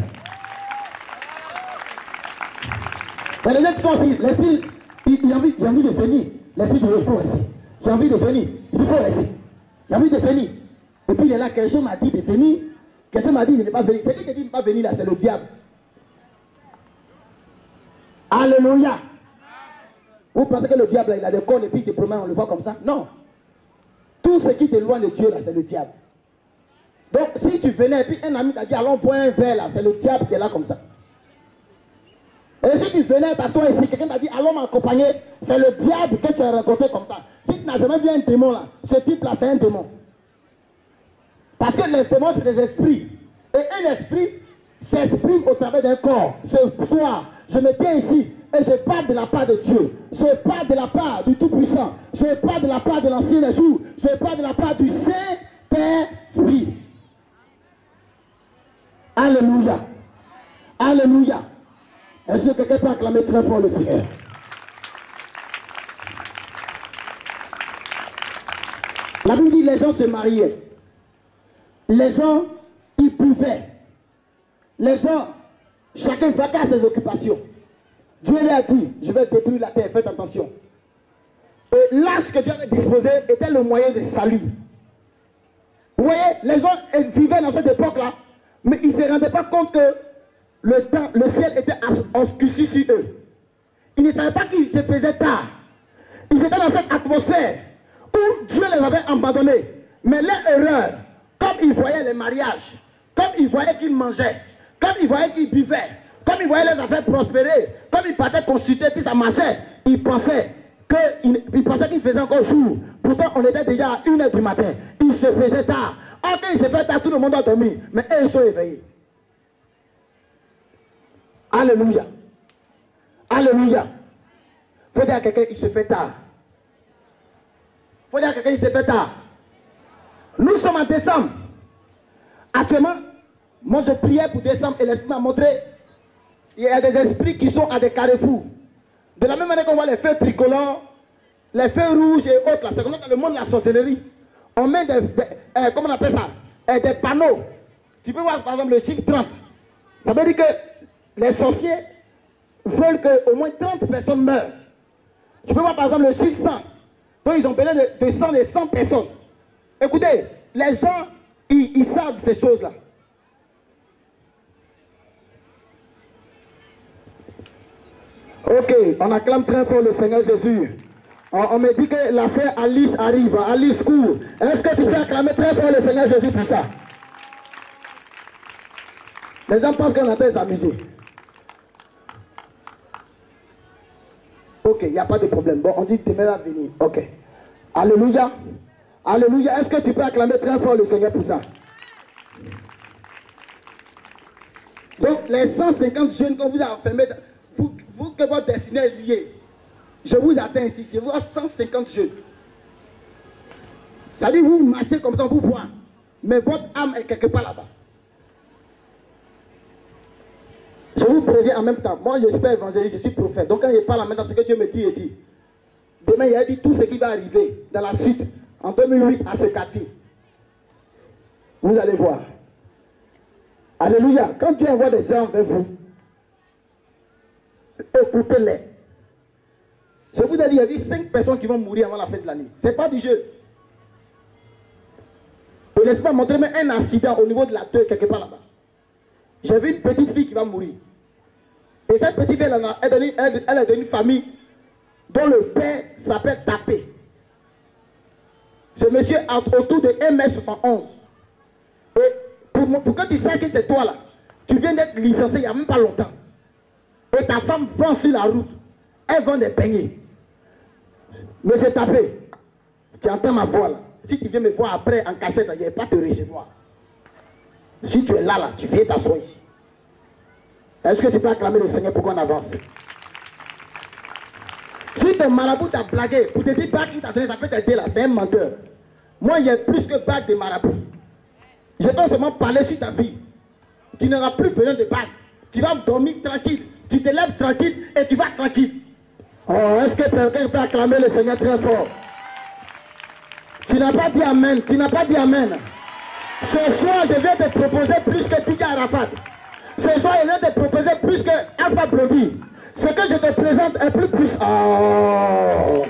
Il y a des gens qui sont ici, l'esprit, il a envie de venir. L'esprit de il faut rester. J'ai envie de venir, il faut rester. J'ai envie de venir. Et puis il est là, quelqu'un m'a dit de venir. Quelqu'un m'a dit de ne pas venir. C'est qui te dit de ne pas venir là, c'est le diable. Alléluia. Vous pensez que le diable là, il a des cornes et puis il se promène, on le voit comme ça? Non. Tout ce qui t'éloigne de Dieu là, c'est le diable. Donc si tu venais et puis un ami t'a dit allons boire un verre là, c'est le diable qui est là comme ça. Et si tu venais t'asseoir ici, quelqu'un t'a dit allons m'accompagner, c'est le diable que tu as rencontré comme ça. Si tu n'as jamais vu un démon là, ce type là c'est un démon. Parce que les démons c'est des esprits. Et un esprit s'exprime au travers d'un corps. Ce soir, je me tiens ici et je parle de la part de Dieu. Je parle de la part du Tout-Puissant. Je parle de la part de l'Ancien des jours. Je parle de la part du Saint-Esprit. Alléluia. Alléluia. Est-ce que quelqu'un peut acclamer très fort le Seigneur? La Bible dit les gens se mariaient. Les gens, ils buvaient. Les gens, chacun vaquait à ses occupations. Dieu lui a dit, je vais détruire la terre, faites attention. Et l'âge que Dieu avait disposé était le moyen de salut. Vous voyez, les gens vivaient dans cette époque-là, mais ils ne se rendaient pas compte que le ciel était obscurci sur eux. Ils ne savaient pas qu'il se faisait tard. Ils étaient dans cette atmosphère où Dieu les avait abandonnés. Mais leur erreur, comme ils voyaient les mariages, comme ils voyaient qu'ils mangeaient, comme ils voyaient qu'ils buvaient, comme ils voyaient les affaires prospérer, comme ils partaient consulter puis ça marchait, ils pensaient qu'ils faisaient encore jour. Pourtant on était déjà à 1h du matin. Ils se faisaient tard. Ok, il se fait tard, tout le monde a dormi. Mais eux, ils sont éveillés. Alléluia. Alléluia. Il faut dire à quelqu'un qu'il se fait tard. Il faut dire à quelqu'un qu'il se fait tard. Nous sommes en décembre. Actuellement, moi je priais pour décembre et l'Esprit m'a montré il y a des esprits qui sont à des carrefours. De la même manière qu'on voit les feux tricolores, les feux rouges et autres, c'est comme dans le monde de la sorcellerie. On met comment on appelle ça? Des panneaux. Tu peux voir par exemple le chiffre 30. Ça veut dire que les sorciers veulent qu'au moins 30 personnes meurent. Tu peux voir par exemple le chiffre 100. Donc ils ont besoin de 100 personnes. Écoutez, les gens, ils savent ces choses-là. Ok, on acclame très fort le Seigneur Jésus. On me dit que la sœur Alice arrive. Alice court. Est-ce que tu peux acclamer très fort le Seigneur Jésus pour ça? Les gens pensent qu'on appelle s'amuser. Ok, il n'y a pas de problème. Bon, on dit que demain va venir. Ok. Alléluia. Alléluia. Est-ce que tu peux acclamer très fort le Seigneur pour ça? Donc, les 150 jeunes qu'on vous a enfermés, vous que votre destinée est liée, je vous attends ici, je vois 150 jeunes. Ça dit, vous marchez comme ça, vous voyez, mais votre âme est quelque part là-bas. Je vous préviens en même temps, moi je suis pas évangéliste, je suis prophète. Donc quand je parle en même temps, ce que Dieu me dit, il dit. Demain, il a dit tout ce qui va arriver dans la suite, en 2008, à ce quartier. Vous allez voir. Alléluia. Quand Dieu envoie des gens vers vous, écoutez-les. Je vous ai dit, il y a eu 5 personnes qui vont mourir avant la fin de l'année. Ce n'est pas du jeu. Et laisse-moi montrer même un accident au niveau de la tête, quelque part là-bas. J'ai vu une petite fille qui va mourir. Et cette petite fille, elle est d'une famille dont le père s'appelle Tapé. Ce monsieur a autour de 1m71. Et pour que tu saches que c'est toi là, tu viens d'être licencié il n'y a même pas longtemps. Et ta femme vend sur la route. Elle vend des peignets. Monsieur Tapé, tu entends ma voix là. Si tu viens me voir après en cachette, je ne vais pas te recevoir. Si tu es là, tu viens t'asseoir ici. Est-ce que tu peux acclamer le Seigneur pour qu'on avance? Si ton marabout t'a blagué, pour te dire pas qu'il t'a donné, ça peut t'aider là, c'est un menteur. Moi, il y a plus que bague de marabout. Je peux seulement parler sur ta vie. Tu n'auras plus besoin de bague. Tu vas dormir tranquille. Tu te lèves tranquille et tu vas tranquille. Oh, est-ce que quelqu'un peut acclamer le Seigneur très fort? Tu n'as pas dit Amen. Tu n'as pas dit Amen. Ce soir, je viens te proposer plus que Tika Arafat. Ce soir, je viens te proposer plus que Alpha Brody. Ce que je te présente est plus puissant. Oh.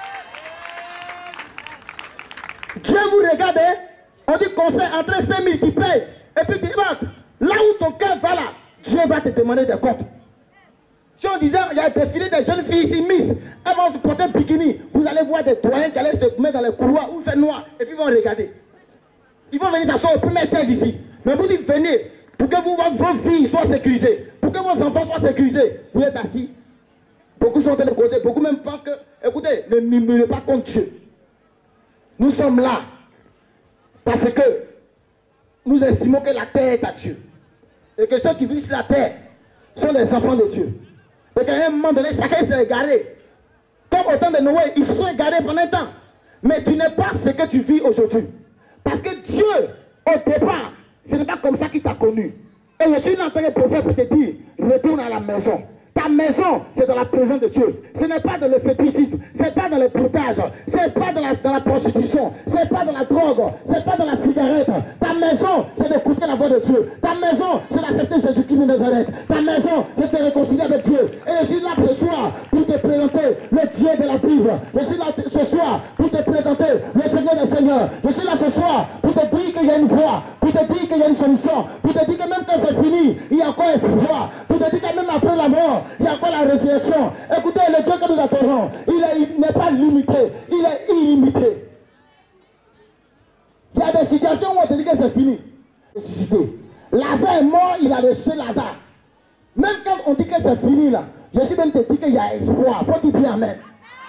Dieu vous regarde, on dit conseil entre 5 000 qui paye. Et puis tu vas, là où ton cœur va là, Dieu va te demander des comptes. Si on disait, il y a des défilé des jeunes filles ici, Miss, elles vont se porter un bikini, vous allez voir des doyens qui allaient se mettre dans les couloirs où il fait noir, et puis ils vont regarder. Ils vont venir s'asseoir au premier chaise ici. Mais vous dites, venez, pour que vos filles soient sécurisées, pour que vos enfants soient sécurisés, vous êtes assis. Beaucoup sont de l'autre côté, beaucoup même pensent que, écoutez, ne murmurez pas contre Dieu. Nous sommes là parce que nous estimons que la terre est à Dieu. Et que ceux qui vivent sur la terre sont les enfants de Dieu. Et qu'à un moment donné, chacun s'est égaré. Comme au temps de Noé, ils se sont égarés pendant un temps. Mais tu n'es pas ce que tu vis aujourd'hui. Parce que Dieu, au départ, ce n'est pas comme ça qu'il t'a connu. Et je suis là en tant que prophète pour te dire, retourne à la maison. Ta maison, c'est dans la présence de Dieu. Ce n'est pas dans le fétichisme, ce n'est pas dans le broutage, ce n'est pas dans la prostitution, ce n'est pas dans la drogue, ce n'est pas dans la cigarette. Ta maison, c'est d'écouter la voix de Dieu. Ta maison, c'est d'accepter Jésus-Christ de Nazareth. Ta maison, c'est de te réconcilier avec Dieu. Et je suis là ce soir pour te présenter le Dieu de la Bible. Je suis là ce soir pour te présenter le Seigneur des Seigneurs. Je suis là ce soir pour te dire qu'il y a une voie, pour te dire qu'il y a une solution, pour te dire que même quand c'est fini, il y a encore espoir, pour te dire que même après la mort, il y a encore la résurrection. Écoutez, le Dieu que nous adorons, il n'est pas limité, il est illimité. Il y a des situations où on te dit que c'est fini. Ressuscité. Lazare est mort, il a ressuscité Lazare. Même quand on dit que c'est fini là, je suis même te dire qu'il y a espoir. Faut dire bien amen.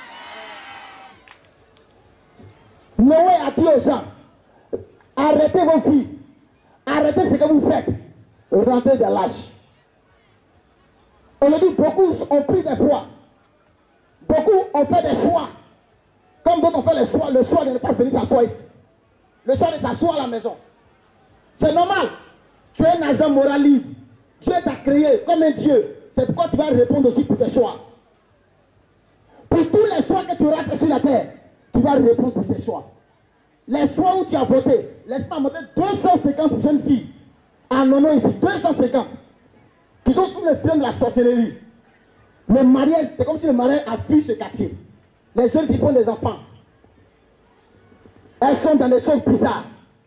Noé a dit aux gens, arrêtez vos filles, arrêtez ce que vous faites, rentrez dans l'âge. On a dit, beaucoup ont pris des fois. Beaucoup ont fait des choix. Comme d'autres ont fait le choix de ne pas venir s'asseoir ici. Le choix de s'asseoir à la maison. C'est normal. Tu es un agent moral libre. Dieu t'a créé comme un Dieu. C'est pourquoi tu vas répondre aussi pour tes choix. Pour tous les choix que tu auras fait sur la terre, tu vas répondre pour ces choix. Les choix où tu as voté, laisse-moi montrer 250 jeunes filles en nom ici. 250. Qui sont sous les flammes de la sorcellerie. Le mariage, c'est comme si le mariage a fui ce quartier. Les jeunes qui font des enfants. Elles sont dans des choses bizarres.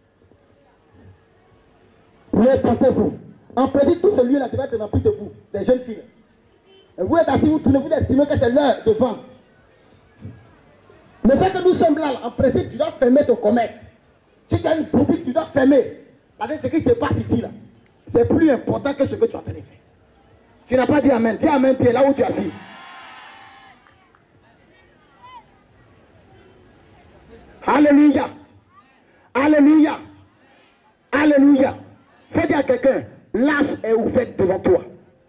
Répentez-vous. En prédit tout ce lieu-là, tu vas être rempli de vous, des jeunes filles. Et vous êtes assis, vous tournez, vous estimez que c'est l'heure de vendre. Le fait que nous sommes là, en principe, tu dois fermer ton commerce. Si tu as une boutique, tu dois fermer. Parce que ce qui se passe ici, là, c'est plus important que ce que tu as fait. Tu n'as pas dit Amen. Dis Amen, Pierre, là où tu es assis. Alléluia. Alléluia. Alléluia. Fais dire à quelqu'un, l'âge est ouvert devant toi.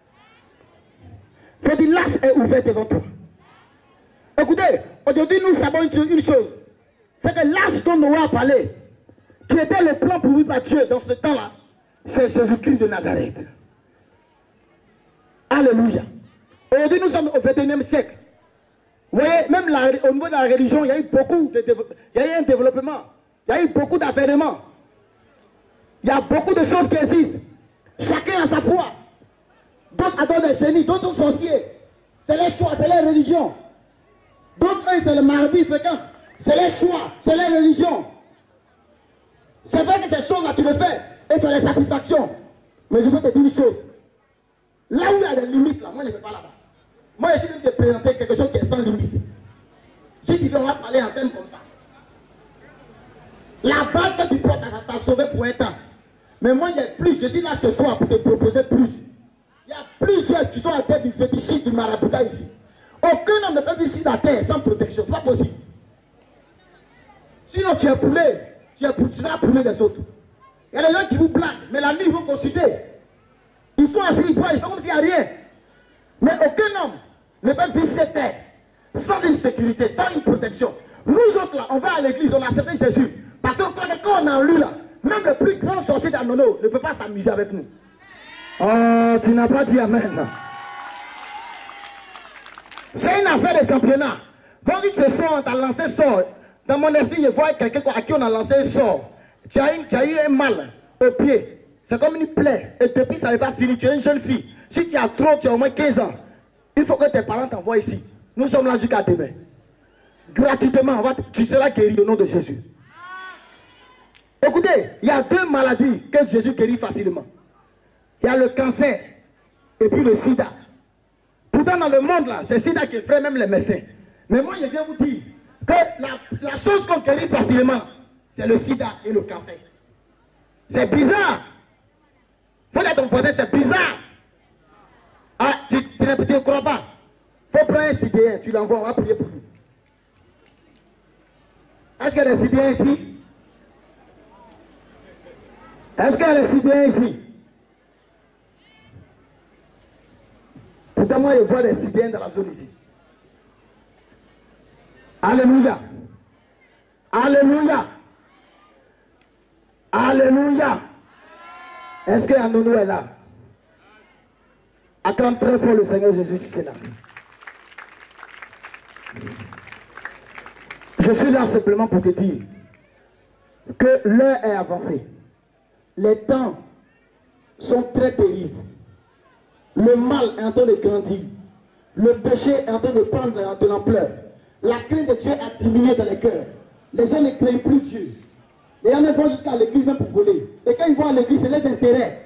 Fais dire, l'âge est ouvert devant toi. Écoutez, aujourd'hui nous savons une chose. C'est que l'âge dont Noé a parlé, qui était le plan pourvu par Dieu dans ce temps-là, c'est Jésus-Christ de Nazareth. Alléluia. Aujourd'hui, nous sommes au 21e siècle. Vous voyez, même au niveau de la religion, il y a eu beaucoup de il y a eu un développement. Il y a eu beaucoup d'avènements. Il y a beaucoup de choses qui existent. Chacun a sa foi. D'autres adorent des génies, d'autres sont sorciers. C'est les choix, c'est les religions. D'autres, c'est le marabouts fréquent. C'est les choix, c'est les religions. C'est vrai que ces choses-là, tu le fais et tu as les satisfactions. Mais je veux te dire une chose. Là où il y a des limites, là, moi je ne vais pas là-bas. Moi, je suis venu te présenter quelque chose qui est sans limite. Si tu veux, on va parler en termes comme ça. La balle que tu portes, ça t'a sauvé pour un temps. Mais moi, il y a plus. Je suis là ce soir pour te proposer plus. Il y a plusieurs qui sont à tête du fétichisme, du marabouta ici. Aucun homme ne peut vivre ici la terre sans protection. Ce n'est pas possible. Sinon, tu es poulet. Tu seras poulet des autres. Il y a des gens qui vous blaguent, mais la nuit, ils vont consulter. Ils sont assis, ils boivent, ils font comme s'il n'y a rien. Mais aucun homme ne peut vivre cette terre sans une sécurité, sans une protection. Nous autres, là, on va à l'église, on a accepté Jésus. Parce que quand on est en lui, là, même le plus grand sorcier d'Anono ne peut pas s'amuser avec nous. Oh, tu n'as pas dit amen. C'est une affaire de championnat. Quand ce soir, on t'a lancé sort. Dans mon esprit, je vois quelqu'un à qui on a lancé un sort. Tu as eu un mal au pied. C'est comme une plaie. Et depuis, ça n'est pas fini. Tu es une jeune fille. Si tu as trop, tu as au moins 15 ans. Il faut que tes parents t'envoient ici. Nous sommes là jusqu'à demain. Gratuitement, tu seras guéri au nom de Jésus. Écoutez, il y a 2 maladies que Jésus guérit facilement. Il y a le cancer et puis le sida. Pourtant, dans le monde, là, c'est sida qui effraie même les médecins. Mais moi, je viens vous dire que la chose qu'on guérit facilement, c'est le sida et le cancer. C'est bizarre. Faut dire à ton voisin, c'est bizarre. Ah, tu ne crois pas. Faut prendre un sidéen, tu l'envoies, on va prier pour lui. Est-ce qu'il y a des sidéens ici? Est-ce qu'il y a des sidéens ici? Pourtant, moi, je vois des sidéens dans la zone ici. Alléluia. Alléluia. Alléluia. Est-ce que Anono est là? Acclame très fort le Seigneur Jésus qui est là. Je suis là simplement pour te dire que l'heure est avancée. Les temps sont très terribles. Le mal est en train de grandir. Le péché est en train de prendre de l'ampleur. La crainte de Dieu a diminué dans les cœurs. Les gens ne craignent plus Dieu. Les gens vont jusqu'à l'église même pour voler. Et quand ils vont à l'église, c'est leur intérêt.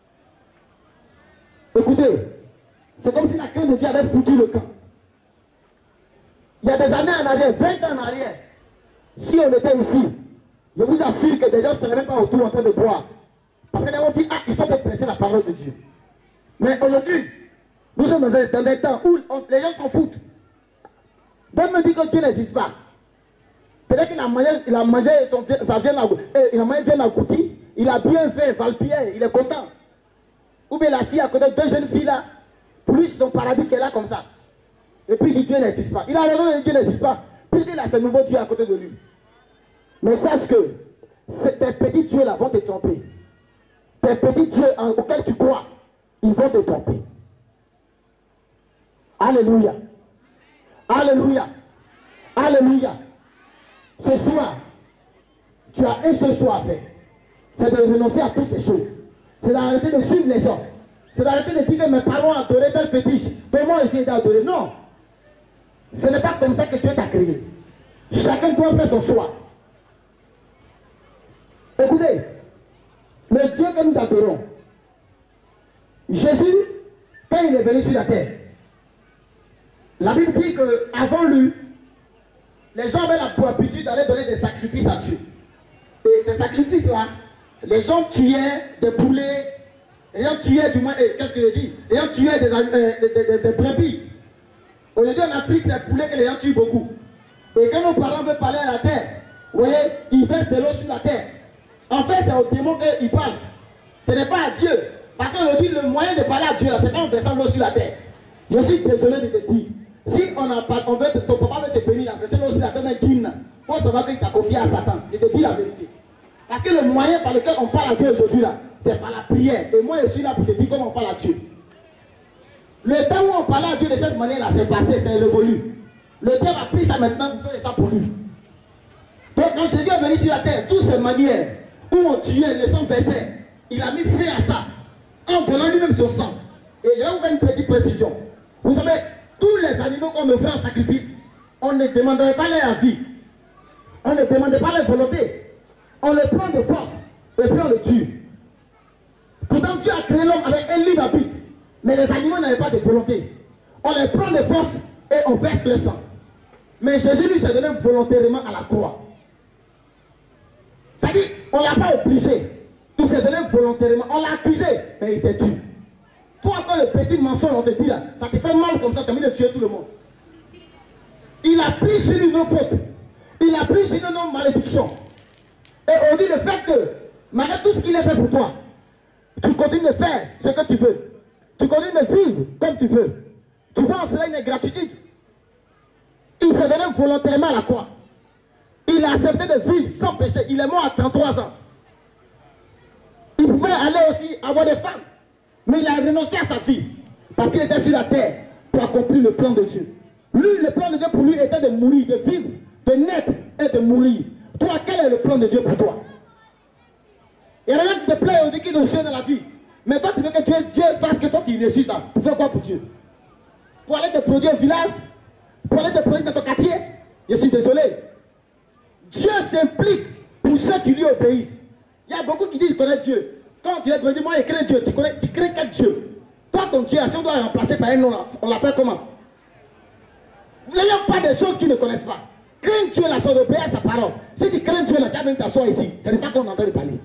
Écoutez, c'est comme si la crainte de Dieu avait foutu le camp. Il y a des années en arrière, 20 ans en arrière, si on était ici, je vous assure que des gens ne seraient même pas autour en train de boire. Parce qu'ils ont dit, ah, ils sont dépressés la parole de Dieu. Mais aujourd'hui, nous sommes dans des temps où les gens s'en foutent. D'autres me disent que Dieu n'existe pas. Peut-être qu'il a mangé sa viande à Gouti, il a bien fait Valpierre, il est content. Ou bien il a assis à côté de 2 jeunes filles là. Pour lui, c'est son paradis qui est là comme ça. Et puis il dit Dieu n'existe pas. Il a raison de dire Dieu n'existe pas. Puis il a ce nouveau Dieu à côté de lui. Mais sache que tes petits dieux là vont te tromper. Tes petits dieux auxquels tu crois, ils vont te tromper. Alléluia. Alléluia. Alléluia. Ce soir, tu as un seul choix à faire. C'est de renoncer à toutes ces choses. C'est d'arrêter de suivre les gens. C'est d'arrêter de dire que mes parents adoraient tel fétiche. Comment essayer d'adorer? Non. Ce n'est pas comme ça que Dieu t'a créé. Chacun doit faire son choix. Écoutez, le Dieu que nous adorons, Jésus, quand il est venu sur la terre, la Bible dit qu'avant lui, les gens avaient pour habitude d'aller donner des sacrifices à Dieu. Et ces sacrifices-là, les gens tuaient des poulets, les gens tuaient du moins, qu'est-ce que je dis? Les gens tuaient des brebis. Aujourd'hui en Afrique, les poulets que les gens tuent beaucoup. Et quand nos parents veulent parler à la terre, vous voyez, ils versent de l'eau sur la terre. En fait, c'est au démon qu'ils parlent. Ce n'est pas à Dieu. Parce qu'aujourd'hui, le moyen de parler à Dieu, c'est pas en versant l'eau sur la terre. Je suis désolé de te dire. Si ton papa veut te bénir, verser l'eau sur la terre, mais il faut savoir qu'il t'a confié à Satan. Je te dis la vérité. Parce que le moyen par lequel on parle à Dieu aujourd'hui, là, c'est par la prière. Et moi, je suis là pour te dire comment on parle à Dieu. Le temps où on parlait à Dieu de cette manière-là, c'est passé, c'est révolu. Le diable a pris ça maintenant pour faire ça pour lui. Donc, quand Jésus est venu sur la terre, toutes ces manières où on tuait, le sang versait, il a mis fin à ça, en donnant lui-même son sang. Et je vais vous faire une petite précision. Vous savez, tous les animaux qu'on offrait en sacrifice, on ne demandait pas leur vie. On ne demandait pas leur volonté. On le prend de force et puis on le tue. Pourtant Dieu a créé l'homme avec un libre arbitre. Mais les animaux n'avaient pas de volonté. On les prend de force et on verse le sang. Mais Jésus lui s'est donné volontairement à la croix. C'est-à-dire, on ne l'a pas obligé. Il s'est donné volontairement. On l'a accusé, mais il s'est tué. Toi, quand le petit mensonge, on te dit là, ça te fait mal comme ça, tu as envie de tuer tout le monde. Il a pris sur lui nos fautes. Il a pris sur nous nos malédictions. Et on dit le fait que, malgré tout ce qu'il a fait pour toi, tu continues de faire ce que tu veux. Tu continues de vivre comme tu veux. Tu vois en cela une ingratitude. Il s'est donné volontairement à la croix. Il a accepté de vivre sans péché. Il est mort à 33 ans. Il pouvait aller aussi avoir des femmes. Mais il a renoncé à sa vie. Parce qu'il était sur la terre pour accomplir le plan de Dieu. Lui, le plan de Dieu pour lui était de mourir, de vivre, de naître et de mourir. Toi, quel est le plan de Dieu pour toi? Il y a des gens qui se plaignent, on dit qu'ils ont changé dans la vie. Mais toi, tu veux que Dieu fasse que toi, tu réussisses ça. Pour faire quoi pour Dieu? Pour aller te produire au village? Pour aller te produire dans ton quartier? Je suis désolé. Dieu s'implique pour ceux qui lui obéissent. Il y a beaucoup qui disent qu'ils connaissent Dieu. Quand tu dis, moi, je crains Dieu, tu crains quel Dieu? Toi, ton Dieu, si on doit remplacer par un nom, on l'appelle comment? Vous n'ayez pas des choses qu'ils ne connaissent pas. Crains Dieu, là, c'est d'obéir à sa parole. Si tu crains Dieu, là, tu as même t'asseoir ici. C'est de ça qu'on est en train de parler.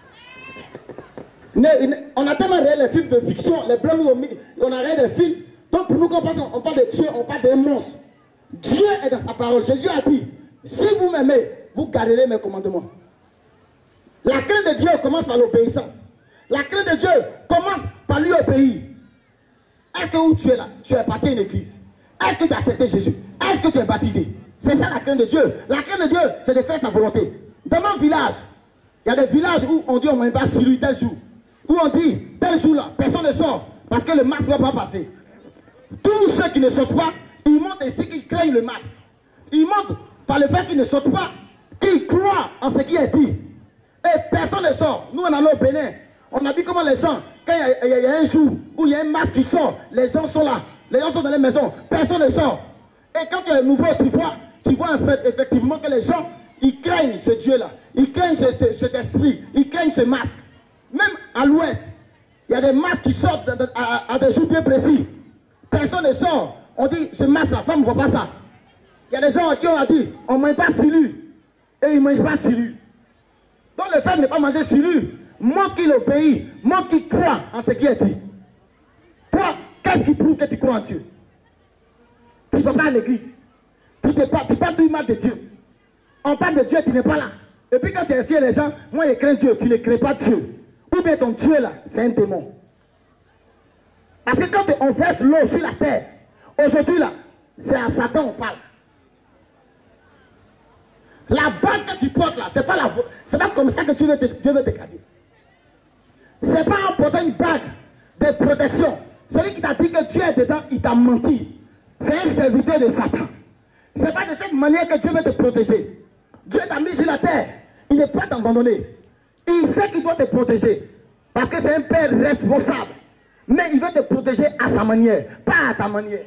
On a tellement regardé les films de fiction, les blancs, on a regardé des films. Donc pour nous, quand on parle de Dieu, on parle d'un monstre. Dieu est dans sa parole. Jésus a dit, si vous m'aimez, vous garderez mes commandements. La crainte de Dieu commence par l'obéissance. La crainte de Dieu commence par lui obéir. Est-ce que où tu es là? Tu es parti à une église. Est-ce que tu as accepté Jésus? Est-ce que tu es baptisé? C'est ça la crainte de Dieu. La crainte de Dieu, c'est de faire sa volonté. Dans mon village, il y a des villages où on dit on ne met pas sur lui tel jour. Où on dit tel jour là, personne ne sort parce que le masque ne va pas passer. Tous ceux qui ne sortent pas, ils montrent ici qu'ils craignent le masque. Ils montrent par le fait qu'ils ne sortent pas, qu'ils croient en ce qui est dit. Et personne ne sort. Nous, on allait au Bénin. On a vu comment les gens, quand il y a un jour où il y a un masque qui sort, les gens sont là. Les gens sont dans les maisons. Personne ne sort. Et quand tu es nouveau, tu vois effectivement que les gens, ils craignent ce Dieu-là. Ils craignent cet esprit. Ils craignent ce masque. Même à l'ouest, il y a des masques qui sortent à des jours bien précis. Personne ne sort. On dit, ce masque, la femme ne voit pas ça. Il y a des gens qui ont dit, on ne mange pas sur lui. Et ils ne mangent pas sur lui. Donc le fait de ne pas manger sur lui montre qu'il obéit, montre qu'il croit en ce qui est dit. Toi, qu'est-ce qui prouve que tu crois en Dieu? Tu ne vas pas à l'église. Tu parles du mal de Dieu. On parle de Dieu, tu n'es pas là. Et puis quand tu es ici, les gens, moi je crains Dieu, tu ne crains pas Dieu. Ou bien ton Dieu là, c'est un démon. Parce que quand on verse l'eau sur la terre, aujourd'hui là, c'est à Satan on parle. La bague que tu portes là, c'est pas comme ça que Dieu veut te garder. C'est pas en portant une bague de protection. Celui qui t'a dit que Dieu est dedans, il t'a menti. C'est un serviteur de Satan. C'est pas de cette manière que Dieu veut te protéger. Dieu t'a mis sur la terre. Il n'est pas t'abandonner. Il sait qu'il doit te protéger. Parce que c'est un père responsable. Mais il veut te protéger à sa manière, pas à ta manière.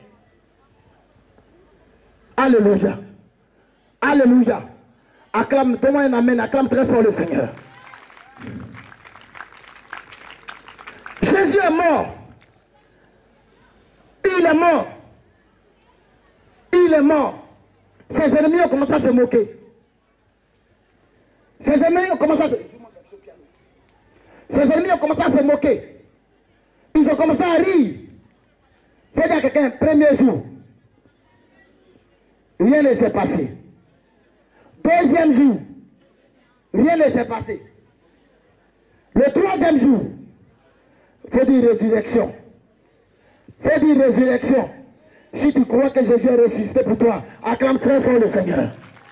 Alléluia. Alléluia. Acclame, donne-moi un amen, acclame très fort le Seigneur. Jésus est mort. Il est mort. Il est mort. Ses ennemis ont commencé à se moquer. Ses ennemis ont commencé à se moquer. Ils ont commencé à rire. Fais dire à quelqu'un, premier jour, rien ne s'est passé. Deuxième jour, rien ne s'est passé. Le troisième jour, fais dire résurrection. Fais dire résurrection. Si tu crois que Jésus est ressuscité pour toi, acclame très fort le Seigneur.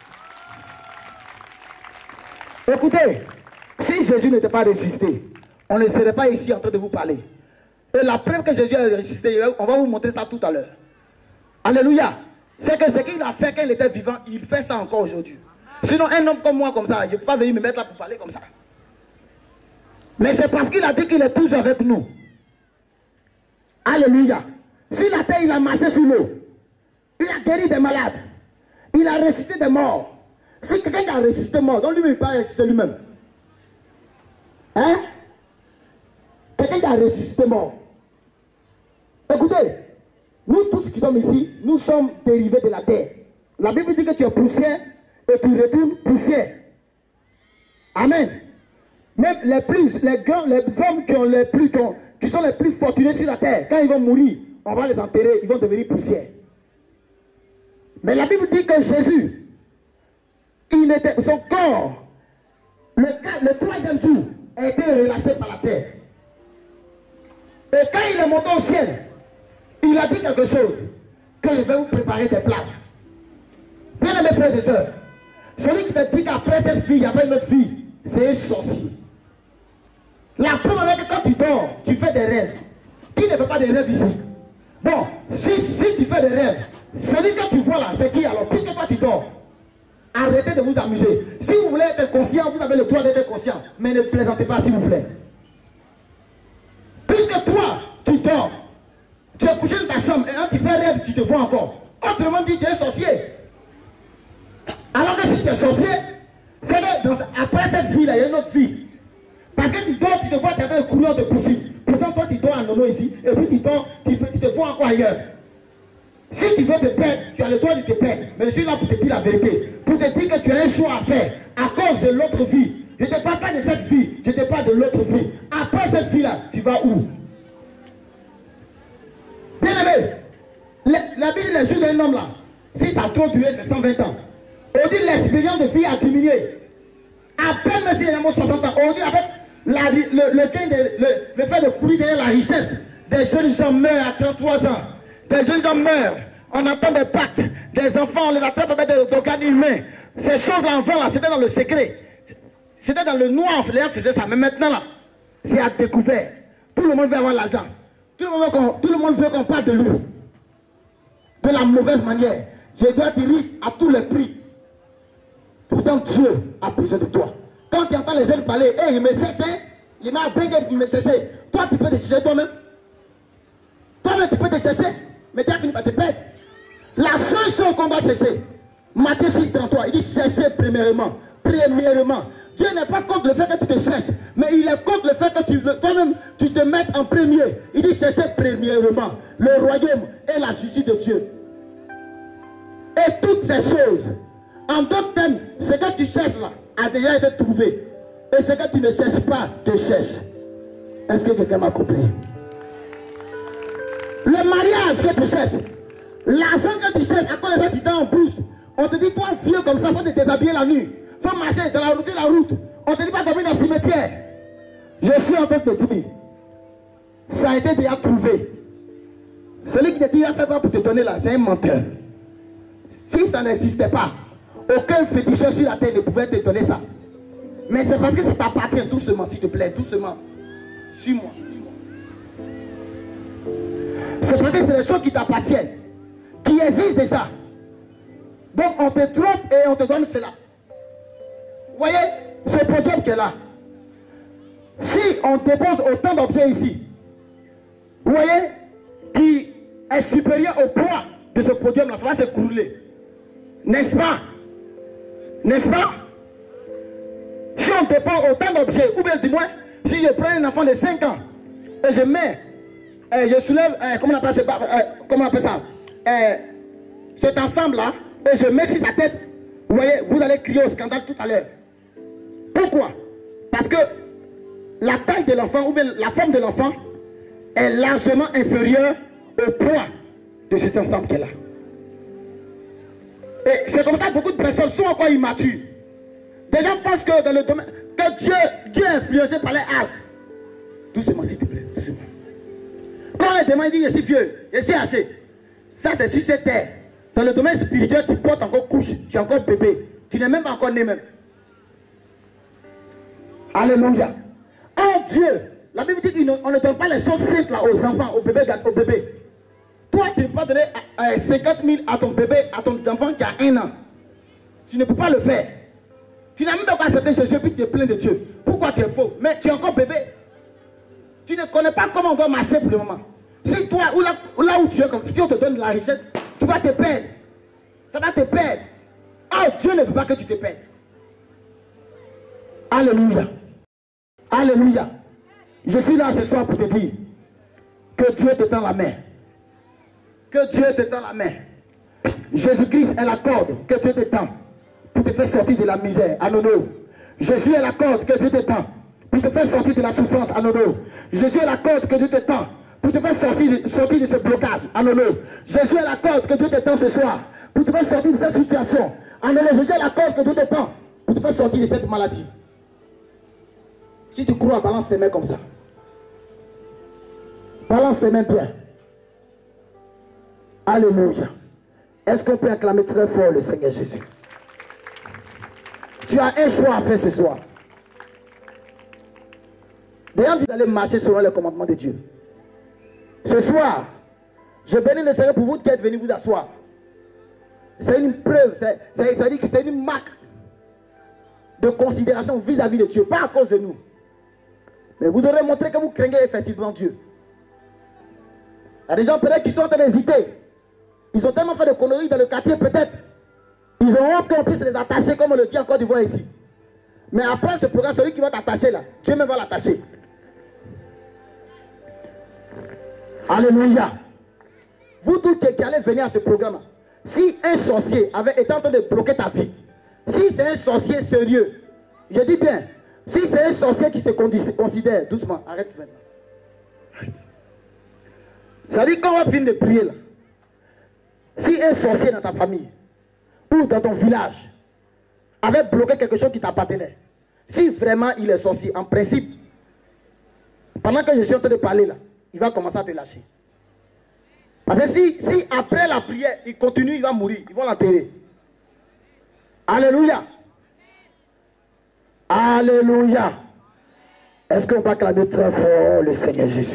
Écoutez, si Jésus n'était pas ressuscité, on ne serait pas ici en train de vous parler. Et la preuve que Jésus est ressuscité, on va vous montrer ça tout à l'heure. Alléluia. C'est que ce qu'il a fait quand il était vivant, il fait ça encore aujourd'hui. Sinon, un homme comme moi, comme ça, je ne peux pas venir me mettre là pour parler comme ça. Mais c'est parce qu'il a dit qu'il est toujours avec nous. Alléluia. Sur la terre, il a marché sur l'eau. Il a guéri des malades. Il a ressuscité des morts. Si quelqu'un qui a ressuscité mort, donc lui-même il peut ressusciter lui-même. Hein? Quelqu'un qui a ressuscité mort. Écoutez, nous tous qui sommes ici, nous sommes dérivés de la terre. La Bible dit que tu es poussière et tu retournes poussière. Amen. Même les hommes qui sont les plus fortunés sur la terre, quand ils vont mourir, on va les enterrer, ils vont devenir poussière. Mais la Bible dit que Jésus, son corps, le troisième jour, a été relâché par la terre. Et quand il est monté au ciel, il a dit quelque chose, que je vais vous préparer des places. Bien aimés frères et sœurs, celui qui te dit qu'après cette fille, il y avait une autre fille, c'est un sorcier. La preuve est que quand tu dors, tu fais des rêves. Qui ne fait pas des rêves ici? Bon, si tu fais des rêves, celui que tu vois là, c'est qui alors? Puisque toi tu dors, arrêtez de vous amuser. Si vous voulez être conscient, vous avez le droit d'être conscient. Mais ne plaisantez pas s'il vous plaît. Puisque toi, tu dors, tu es couché dans ta chambre et quand tu fais rêve, tu te vois encore. Autrement dit, tu es sorcier. Alors que si tu es sorcier, c'est que après cette vie là, il y a une autre vie. Parce que tu dors, tu te vois, tu as un courant de poussif. Pourtant, toi, tu dors en nono ici, et puis tu dors, tu te vois encore ailleurs. Si tu veux te perdre, tu as le droit de te perdre. Mais je suis là pour te dire la vérité. Pour te dire que tu as un choix à faire à cause de l'autre vie. Je ne te parle pas de cette vie, je te parle de l'autre vie. Après cette vie-là, tu vas où? Bien aimé, la Bible, les jours d'un homme là, si ça a trop duré, c'est 120 ans. Aujourd'hui, l'expérience de vie a diminué. Après, même si il y a 60 ans, aujourd'hui, avec le fait de courir derrière la richesse, des jeunes gens meurent à 33 ans. Des jeunes gens meurent. On entend des pactes. Des enfants, on les attrape avec des organes humains. Ces choses-là, avant, là, c'était dans le secret. C'était dans le noir, les gens faisaient ça. Mais maintenant, là, c'est à découvert. Tout le monde veut avoir l'argent. Tout le monde veut qu'on parle de lui. De la mauvaise manière. Je dois être riche à tous les prix. Pourtant, Dieu a besoin de toi. Quand tu entends les jeunes parler, hey, il me cherche, il m'a appris qu'il me cherchait. Toi, tu peux te chercher toi-même. Toi-même, tu peux te chercher, mais tu as fini par te perdre. La seule chose qu'on va chercher, Matthieu 6, 33, il dit chercher premièrement. Premièrement. Dieu n'est pas contre le fait que tu te cherches, mais il est contre le fait que toi-même, tu te mettes en premier. Il dit chercher premièrement le royaume et la justice de Dieu. Et toutes ces choses, en d'autres termes, ce que tu cherches là a déjà été trouvé. Et ce que tu ne cherches pas, te cherche. Est-ce que quelqu'un m'a compris? Le mariage que tu cherches, l'argent que tu cherches, à cause de ça tu t'es en plus. On te dit, toi vieux comme ça, il faut te déshabiller la nuit. Il faut marcher dans la route. On te dit pas dormir dans le cimetière. Je suis en train de te dire, ça a été déjà trouvé. Celui qui te dit, il a fait pas pour te donner là, c'est un menteur. Si ça n'existait pas, aucun féticheur sur la terre ne pouvait te donner ça. Mais c'est parce que ça t'appartient doucement, s'il te plaît, doucement. Suis-moi. C'est parce que c'est des choses qui t'appartiennent, qui existent déjà. Donc on te trompe et on te donne cela. Vous voyez, ce podium qui est là. Si on dépose autant d'objets ici, vous voyez, qui est supérieur au poids de ce podium-là, ça va s'écrouler. N'est-ce pas? N'est-ce pas? Si on dépose autant d'objets, ou bien dis-moi, si je prends un enfant de 5 ans et je mets, je soulève, comment on appelle ça, cet ensemble-là, et je mets sur sa tête, vous voyez, vous allez crier au scandale tout à l'heure. Pourquoi? Parce que la taille de l'enfant, ou bien la forme de l'enfant, est largement inférieure au poids de cet ensemble qui est là. Et c'est comme ça que beaucoup de personnes sont encore immatures. Des gens pensent que dans le domaine, que Dieu est influencé par les âges. Doucement, s'il te plaît, doucement. Quand on demande, il dit, je suis vieux, je suis assez. Ça, c'est sur cette terre. Dans le domaine spirituel, tu portes encore couche, tu es encore bébé. Tu n'es même pas encore né même. Alléluia. En Dieu, la Bible dit qu'on ne donne pas les choses saintes là aux enfants, aux bébés. Toi, tu ne peux pas donner 50 000 à ton bébé, à ton enfant qui a 1 an. Tu ne peux pas le faire. Tu n'as même pas accepté Jésus puis tu es plein de Dieu. Pourquoi tu es pauvre? Mais tu es encore bébé. Tu ne connais pas comment on doit marcher pour le moment. Si toi, là où tu es, comme si on te donne de la richesse, tu vas te perdre. Ça va te perdre. Oh, Dieu ne veut pas que tu te perdes. Alléluia. Alléluia. Je suis là ce soir pour te dire que Dieu te tend la main. Que Dieu te tend la main. Jésus-Christ est la corde que Dieu te tend pour te faire sortir de la misère. Anono. Jésus est la corde que Dieu te tend pour te faire sortir de la souffrance. Anono. Jésus est la corde que Dieu te tend pour te faire sortir de ce blocage. Anono. Jésus est la corde que Dieu te tend ce soir pour te faire sortir de cette situation. Anono. Jésus est la corde que Dieu te tend pour te faire sortir de cette maladie. Si tu crois, balance tes mains comme ça. Balance tes mains bien. Alléluia. Est-ce qu'on peut acclamer très fort le Seigneur Jésus? Tu as un choix à faire ce soir. D'ailleurs, dit d'aller marcher selon les commandements de Dieu. Ce soir, je bénis le Seigneur pour vous qui êtes venus vous asseoir. C'est une preuve, c'est une marque de considération vis-à-vis de Dieu, pas à cause de nous. Mais vous devrez montrer que vous craignez effectivement Dieu. Il y a des gens peut-être qui sont en train d'hésiter. Ils ont tellement fait de conneries dans le quartier peut-être. Ils ont honte qu'on puisse les attacher comme on le dit en Côte d'Ivoire ici. Mais après ce programme, celui qui va t'attacher là, Dieu même va l'attacher. Alléluia. Vous tous qui allez venir à ce programme, si un sorcier avait été en train de bloquer ta vie, si c'est un sorcier sérieux, je dis bien, si c'est un sorcier qui se considère, doucement, arrête maintenant. Ça dit qu'on va finir de prier là. Si un sorcier dans ta famille ou dans ton village avait bloqué quelque chose qui t'appartenait, si vraiment il est sorcier, en principe, pendant que je suis en train de parler là, il va commencer à te lâcher. Parce que si après la prière, il continue, il va mourir, ils vont l'enterrer. Alléluia. Alléluia. Est-ce qu'on va acclamer très fort le Seigneur Jésus?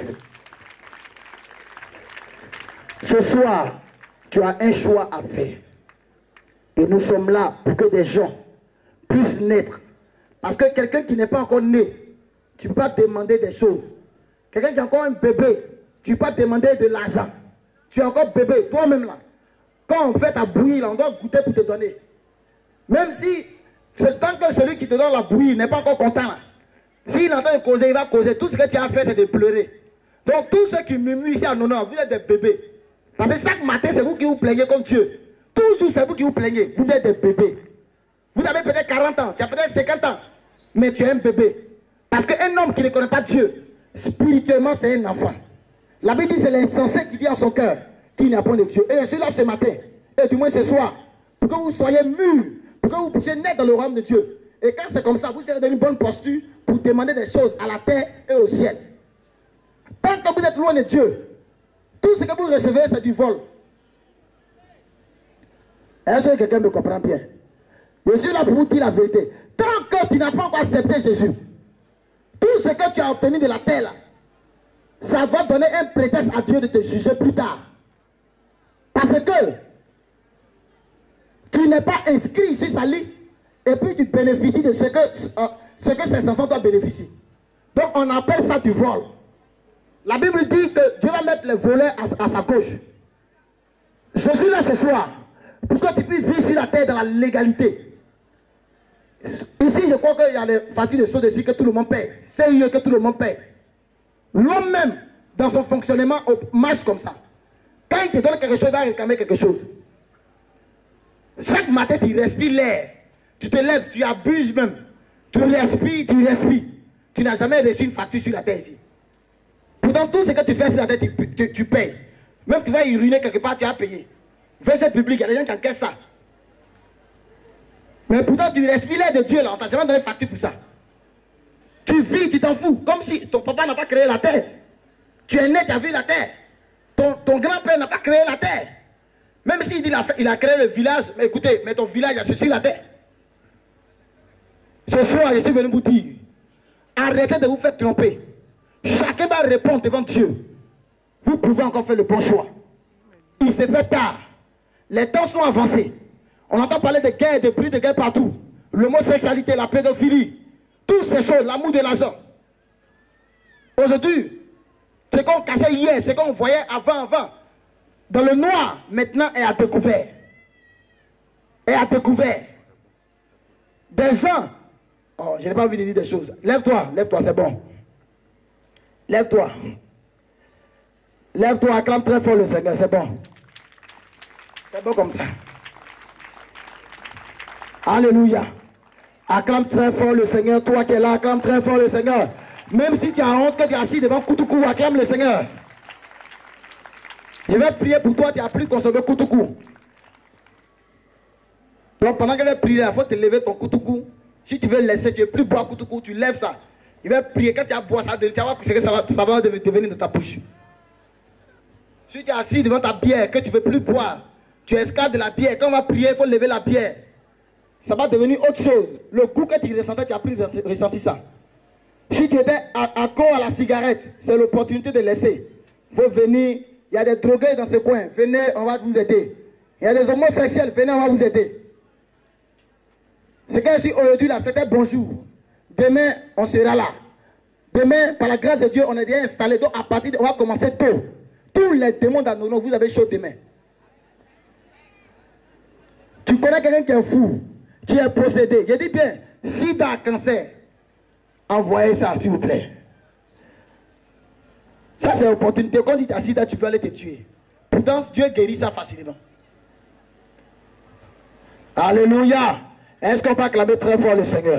Ce soir, tu as un choix à faire. Et nous sommes là pour que des gens puissent naître. Parce que quelqu'un qui n'est pas encore né, tu peux pas demander des choses. Quelqu'un qui a encore un bébé, tu ne peux pas demander de l'argent. Tu es encore bébé, toi-même là. Quand on fait ta bouillie, là, on doit goûter pour te donner. Même si, tant que celui qui te donne la bouillie n'est pas encore content là. S'il entend de causer, il va causer. Tout ce que tu as à faire, c'est de pleurer. Donc tous ceux qui murmurent ici en honneur, vous êtes des bébés. Parce que chaque matin, c'est vous qui vous plaignez comme Dieu. Toujours, c'est vous qui vous plaignez. Vous êtes des bébés. Vous avez peut-être 40 ans, tu as peut-être 50 ans. Mais tu es un bébé. Parce qu'un homme qui ne connaît pas Dieu, spirituellement, c'est un enfant. La Bible dit que c'est l'insensé qui vit en son cœur, qui n'a point de Dieu. Et je suis là ce matin, et du moins ce soir, pour que vous soyez mûrs, pour que vous puissiez naître dans le royaume de Dieu. Et quand c'est comme ça, vous serez dans une bonne posture pour demander des choses à la terre et au ciel. Tant que vous êtes loin de Dieu, tout ce que vous recevez, c'est du vol. Est-ce que quelqu'un me comprend bien? Je suis là pour vous dire la vérité. Tant que tu n'as pas encore accepté Jésus, tout ce que tu as obtenu de la terre, là, ça va donner un prétexte à Dieu de te juger plus tard. Parce que tu n'es pas inscrit sur sa liste et puis tu bénéficies de ce que ses enfants doivent bénéficier. Donc on appelle ça du vol. La Bible dit que Dieu va mettre les voleurs à sa gauche. Je suis là ce soir pour que tu puisses vivre sur la terre dans la légalité. Ici, je crois qu'il y a des fatigues de choses ici que tout le monde paie. Sérieux que tout le monde paie. L'homme même, dans son fonctionnement, marche comme ça. Quand il te donne quelque chose, il va réclamer quelque chose. Chaque matin, tu respires l'air. Tu te lèves, tu abuses même. Tu respires, tu respires. Tu n'as jamais reçu une facture sur la terre ici. Pourtant, tout ce que tu fais sur la terre, tu payes. Même tu vas uriner quelque part, tu as payé. Verset public, il y a des gens qui encaissent ça. Mais pourtant, tu respires l'air de Dieu là, on t'a jamais donné facture pour ça. Tu vis, tu t'en fous. Comme si ton papa n'a pas créé la terre. Tu es né, tu as vu la terre. Ton grand-père n'a pas créé la terre. Même s'il dit il a créé le village, mais écoutez, mais ton village c'est sur la terre. Ce soir, je suis venu vous dire, arrêtez de vous faire tromper. Chacun va répondre devant Dieu. Vous pouvez encore faire le bon choix. Il s'est fait tard. Les temps sont avancés. On entend parler de guerre, de bruit de guerre partout. L'homosexualité, la pédophilie. Toutes ces choses, l'amour de l'argent. Aujourd'hui, ce qu'on cassait hier, ce qu'on voyait avant, dans le noir, maintenant est à découvert. Est à découvert. Des gens. Oh, je n'ai pas envie de dire des choses. Lève-toi, c'est bon. Lève-toi. Lève-toi, acclame très fort le Seigneur, c'est bon. C'est bon comme ça. Alléluia. Acclame très fort le Seigneur. Toi qui es là, acclame très fort le Seigneur. Même si tu as honte, que tu es assis devant Koutoukou, acclame le Seigneur. Je vais prier pour toi, tu as pris consommer Koutoukou. Donc pendant qu'elle va prier, il faut te lever ton Koutoukou. Si tu veux laisser, tu ne veux plus boire Koutoukou, tu lèves ça. Il va prier, quand tu as boire ça, tu vas voir que ça va devenir dans ta bouche. Si tu es assis devant ta bière, que tu ne veux plus boire, tu escales de la bière, quand on va prier, il faut lever la bière. Ça va devenir autre chose. Le goût que tu ressentais, tu as plus ressenti ça. Si tu étais accro à la cigarette, c'est l'opportunité de laisser. Il faut venir, il y a des drogués dans ce coin, venez, on va vous aider. Il y a des homosexuels, venez, on va vous aider. C'est que si aujourd'hui là, c'était bonjour. Demain, on sera là. Demain, par la grâce de Dieu, on est déjà installé. Donc à partir de, on va commencer tôt. Tous les démons dans nos noms, vous avez chaud demain. Tu connais quelqu'un qui est fou, qui est possédé. Je dis bien, sida, cancer, envoyez ça, s'il vous plaît. Ça, c'est l'opportunité. Quand tu as sida, tu peux aller te tuer. Pourtant, Dieu guérit ça facilement. Alléluia. Est-ce qu'on peut acclamer très fort le Seigneur?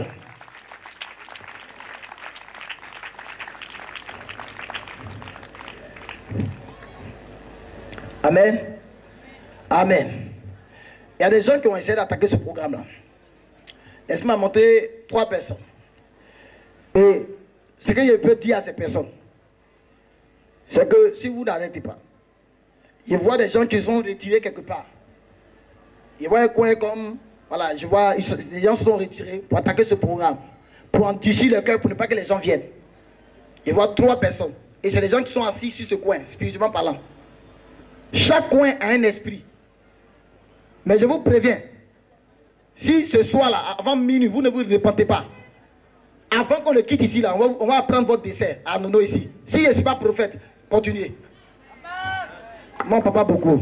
Amen. Amen. Il y a des gens qui ont essayé d'attaquer ce programme-là. Laisse-moi monter 3 personnes. Et ce que je peux dire à ces personnes, c'est que si vous n'arrêtez pas, je vois des gens qui sont retirés quelque part. Je vois un coin comme, voilà, je vois, les gens sont retirés pour attaquer ce programme, pour endurcir le cœur, pour ne pas que les gens viennent. Je vois 3 personnes. Et c'est des gens qui sont assis sur ce coin, spirituellement parlant. Chaque coin a un esprit. Mais je vous préviens, si ce soir-là, avant minuit, vous ne vous repentez pas, avant qu'on le quitte ici, là, on va prendre votre dessert à Nono ici. Si je ne suis pas prophète, continuez. Mon papa beaucoup.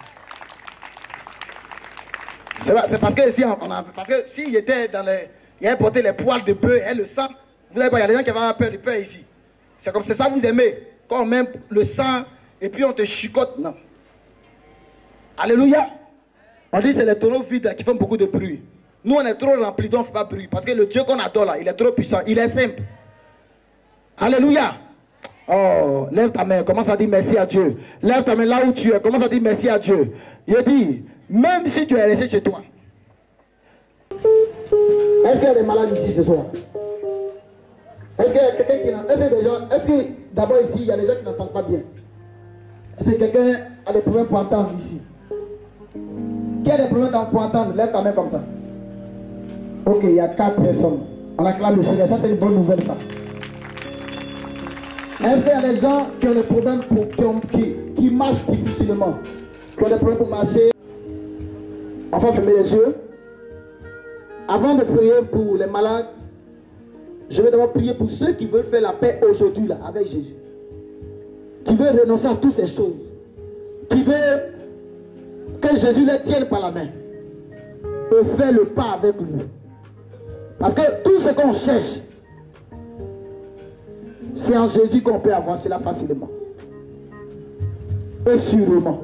C'est parce que ici, parce que s'il était dans les... Il avait porté les poils de bœuf et le sang. Vous n'avez pas, il y a des gens qui avaient peur du peur ici. C'est comme ça vous aimez. Quand on met le sang et puis on te chicote. Non. Alléluia. On dit que c'est les tonneaux vides qui font beaucoup de bruit. Nous on est trop remplis, donc on ne fait pas bruit. Parce que le Dieu qu'on adore là, il est trop puissant. Il est simple. Alléluia. Oh, lève ta main, commence à dire merci à Dieu. Lève ta main là où tu es, commence à dire merci à Dieu. Il dit, même si tu es resté chez toi. Est-ce qu'il y a des malades ici ce soir? Est-ce qu'il y a quelqu'un qui n'entend? Est-ce que d'abord ici, il y a des gens qui n'entendent pas bien? Est-ce que quelqu'un a des problèmes pour entendre ici? Qui a des problèmes pour entendre? Lève ta main comme ça. Ok, il y a 4 personnes. On acclame le Seigneur. Ça, c'est une bonne nouvelle, ça. Est-ce qu'il y a des gens qui ont des problèmes qui marchent difficilement? Qui ont des problèmes pour marcher? Enfin, fermez les yeux. Avant de prier pour les malades, je vais d'abord prier pour ceux qui veulent faire la paix aujourd'hui là avec Jésus. Qui veulent renoncer à toutes ces choses. Qui veulent que Jésus les tienne par la main. Et faire le pas avec lui. Parce que tout ce qu'on cherche, c'est en Jésus qu'on peut avoir cela facilement. Et sûrement.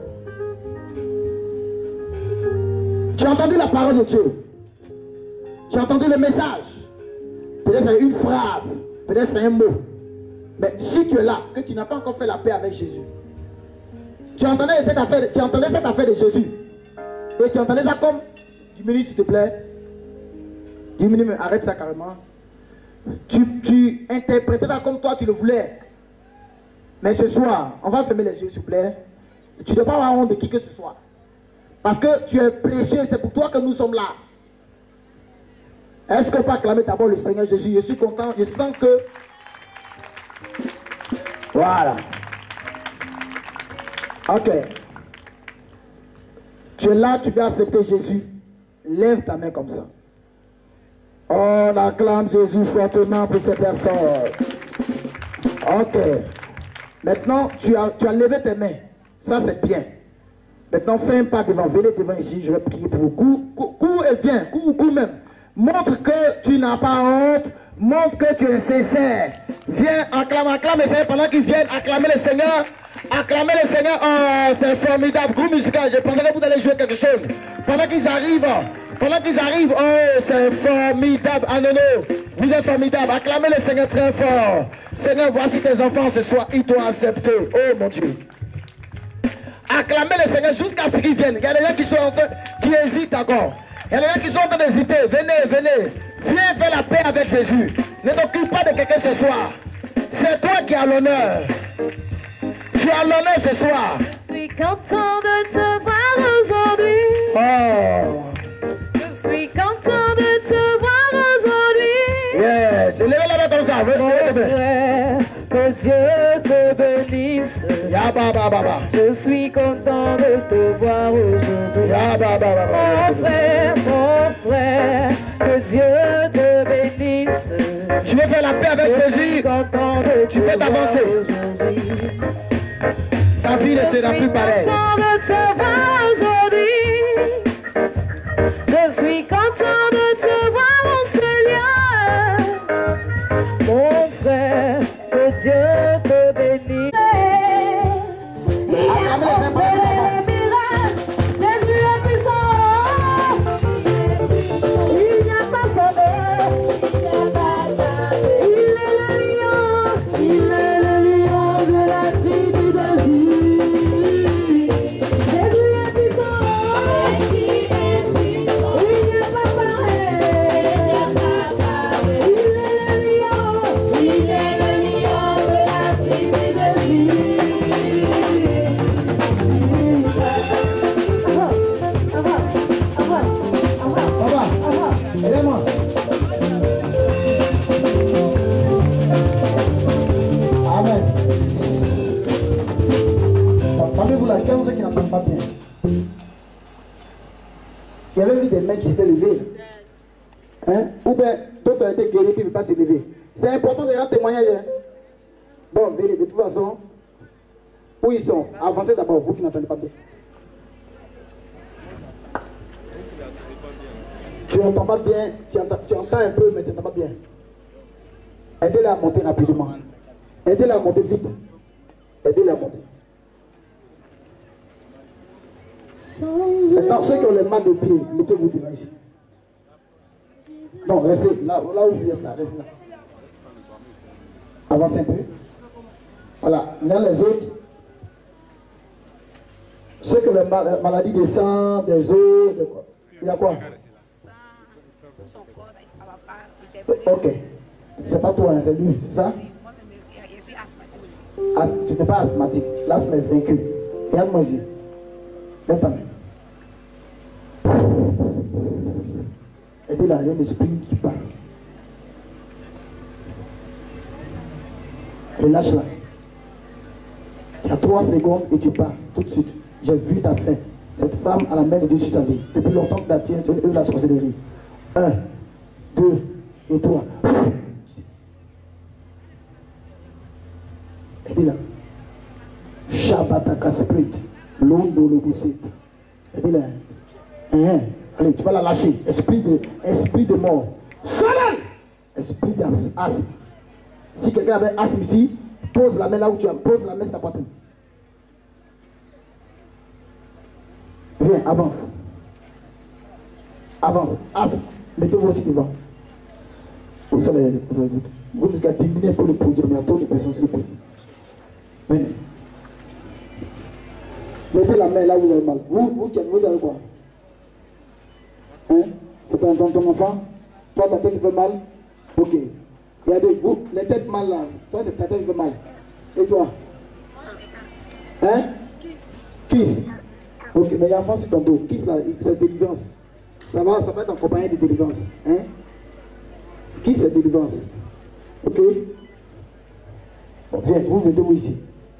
Tu as entendu la parole de Dieu. Tu as entendu le message. Peut-être c'est une phrase. Peut-être c'est un mot. Mais si tu es là, que tu n'as pas encore fait la paix avec Jésus. Tu entendais cette affaire de Jésus. Et tu entendais ça comme... Diminue s'il te plaît. Diminue, mais arrête ça carrément. Tu interprétais ça comme toi tu le voulais. Mais ce soir, on va fermer les yeux s'il te plaît. Tu ne dois pas avoir honte de qui que ce soit. Parce que tu es précieux, c'est pour toi que nous sommes là. Est-ce qu'on peut acclamer d'abord le Seigneur Jésus? Je suis content, je sens que... Voilà. Ok. Tu es là, tu veux accepter Jésus. Lève ta main comme ça. On acclame Jésus fortement pour ces personnes. Ok. Maintenant, tu as levé tes mains. Ça, c'est bien. Maintenant, fais un pas devant. Venez devant ici. Je vais prier pour vous. Cours et viens. Cours même. Montre que tu n'as pas honte. Montre que tu es sincère. Viens, acclame le Seigneur pendant qu'ils viennent acclamer le Seigneur. Acclamer le Seigneur. Oh, c'est formidable. Groupe musical. Je pensais que vous allez jouer quelque chose. Pendant qu'ils arrivent. Oh, c'est formidable. Ah non, non. Vous êtes formidable. Acclamez le Seigneur très fort. Seigneur, voici tes enfants ce soir. Ils t'ont accepté. Oh mon Dieu. Acclamez le Seigneur jusqu'à ce qu'ils viennent. Il y a des gens qui hésitent encore. Il y a des gens qui sont en train d'hésiter. Venez. Viens faire la paix avec Jésus. Ne t'occupe pas de quelqu'un ce soir. C'est toi qui as l'honneur. Tu as l'honneur ce soir. Je suis content de te voir aujourd'hui. Oh. Je suis content de te voir aujourd'hui. Yes. Levez la main comme ça. Frère, que Dieu te bénisse. Je suis content de te voir aujourd'hui. Mon frère, que Dieu te bénisse. Tu veux faire la paix avec Jésus? Tu peux t'avancer. Ta vie ne sera plus pareille. Je suis content de te voir aujourd'hui. Je suis content de te voir, mon Seigneur. Mon frère, que Dieu te bénisse. Jésus est puissant. Il n'y a pas sauveur. Il est le lion de la tribu de Jude. Jésus est puissant. Il n'y a pas pareil. Il est le lion de la tribu de Jude. Aidez-moi. Amen. Parmi-vous là, quels sont ceux qui n'entendent pas bien? Il y avait vu des mecs qui s'étaient levés. Hein? Ou bien d'autres ont été guéris qui ne veulent pas se lever. C'est important de rendre témoignage. Hein? Bon, venez, de toute façon, où ils sont? Avancez d'abord, vous qui n'entendez pas bien. Tu n'entends pas bien, tu entends un peu, mais tu n'entends pas bien. Aidez-les à monter rapidement. Aidez-les à monter vite. Aidez-les à monter. Maintenant, ceux qui ont les mains de pied, mettez-vous devant ici. Non, restez là où vous êtes là, restez là. Avancez un peu. Voilà, là les autres. Ceux qui ont les maladies des sangs, des os, de quoi? Il y a quoi? Ok. C'est pas toi, hein, c'est lui, c'est ça? Je suis asthmatique aussi. Tu n'es pas asthmatique. L'asthme est vaincu. Regarde-moi ici. Lève ta main. Aidez-la, il y a un esprit qui parle. Relâche-la. Tu as 3 secondes et tu pars tout de suite. J'ai vu ta fin. Cette femme a la main de Dieu sur sa vie. Depuis longtemps que la tienne, tu veux la sorcellerie. 1, 2 et 3. Aidez-la. Shabbataka spirit. Londo le bousset. Aidez-la. Allez, tu vas la lâcher. Esprit de mort. Solal. Esprit d'asthme. Si quelqu'un avait asthme ici, pose la main là où tu as. Pose la main sur ta poitrine. Viens, avance. Avance. Asthme. Mettez-vous aussi devant. Vous allez vous avez diminué pour le produire, mais à trop de personnes sur le produit. Venez. Mettez la main là où vous avez mal. Vous avez quoi? Hein? C'est ton enfant? Toi, ta tête fait mal? Ok. Regardez, vous, les têtes mal là. Toi, ta tête fait mal. Et toi? Hein? Kiss. Ok, mais il y a un enfant sur ton dos. Kiss là, c'est délivrance. Ça va être en compagnie de délivrance. Hein? Qui c'est délivrance? Ok? Bon, viens, vous venez ici.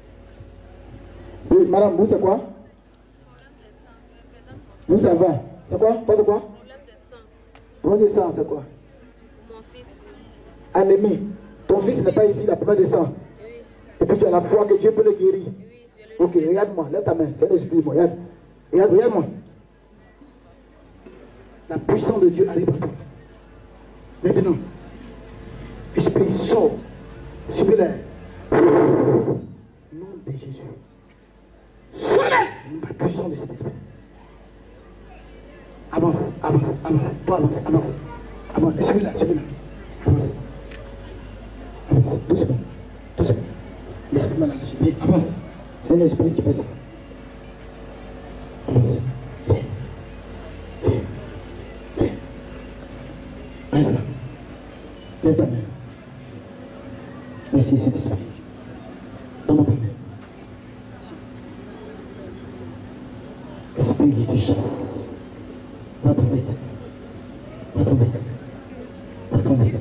Oui, madame, vous c'est quoi? Vous ça va? C'est quoi? Pas de quoi? Problème de sang, c'est quoi? Mon fils. Anémie. Ton fils n'est pas ici, il a problème de sang. Oui. Et puis tu as la foi que Dieu peut le guérir. Oui, je le Ok, regarde-moi, lève ta main, c'est l'esprit, moi. Regarde-moi. La puissance de Dieu arrive à toi. Maintenant, esprit sort. Suivez-le. Nom de Jésus. Soyez la puissance de cet esprit. Avance, avance, avance. Toi, avance, avance. Avance. Suivez-la, suivez-la. Avance. Avance. Doucement. Doucement. L'esprit m'a lâché. Viens, avance. C'est l'esprit qui fait ça. Avance. Viens. Viens. Viens. Reste là. Lève ta main. Merci, cet esprit. Donne-moi ta main. Esprit qui te chasse. Va trop vite. Va trop vite. Va trop vite.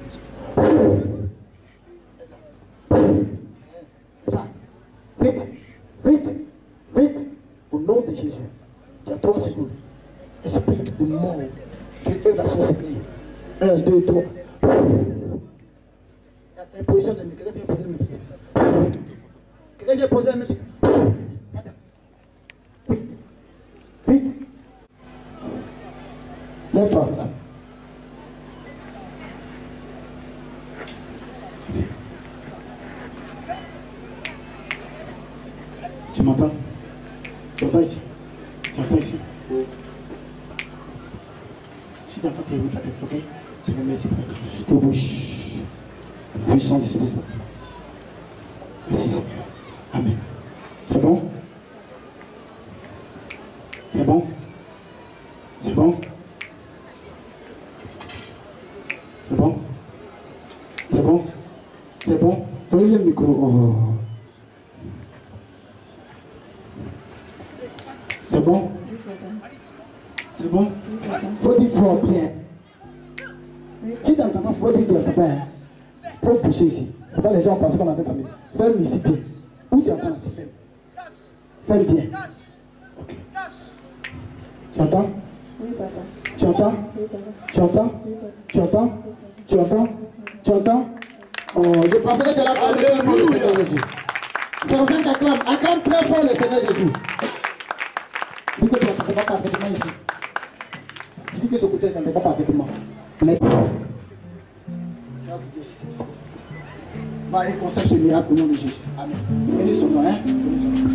Va. Vite. Vite. Vite. Au nom de Jésus. Tu as 3 secondes. Esprit de mort. Tu es la sorcellerie. 1, 2, 3. Imposition de mes. Quelqu'un vient poser mes pieds. Quelqu'un vient poser mes pieds. Vite. Vite. Lève-toi, madame. Tu m'entends? Tu entends ici? Tu entends ici? Si tu entends, tu écoutes la tête, ok? C'est le merci peut-être. Je te bouche. Puissant de cet esprit. Merci Seigneur. Amen. C'est bon? C'est bon? C'est bon? C'est bon? C'est bon? C'est bon? Donnez le micro. Oh. C'est bon? C'est bon? Faut dire fort bien. Si tu n'entends pas, faut dire que tu n'entends pas. Il faut pousser ici. Il ne faut pas les gens penser qu'on entend ta main. Ferme ici bien. Où tu entends là, tu fermes. Ferme bien. Ok. Tu entends? Oui, papa. Tu entends? Oui, papa. Tu entends? Tu entends? Tu entends? Tu entends? Oh, je pensais que tu allais acclamer très fort le Seigneur Jésus. C'est en train d'acclamer. Acclame très fort le Seigneur Jésus. Dis que tu n'entends pas parfaitement ici. Tu dis que ce côté ne t'entend pas parfaitement. Mais grâce à Dieu, c'est fort. Va et concède ce miracle au nom de Jésus. Amen. Venez son nom, hein? Venez son nom.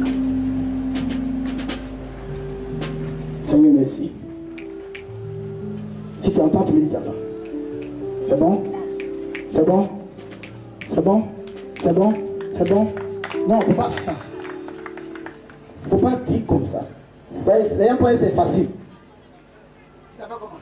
Seigneur, merci. Si tu entends, tu me dis t'entends. C'est bon? C'est bon? C'est bon? C'est bon? C'est bon? Non, faut pas. Attends. Faut pas dire comme ça. C'est facile. Tu n'as pas comment?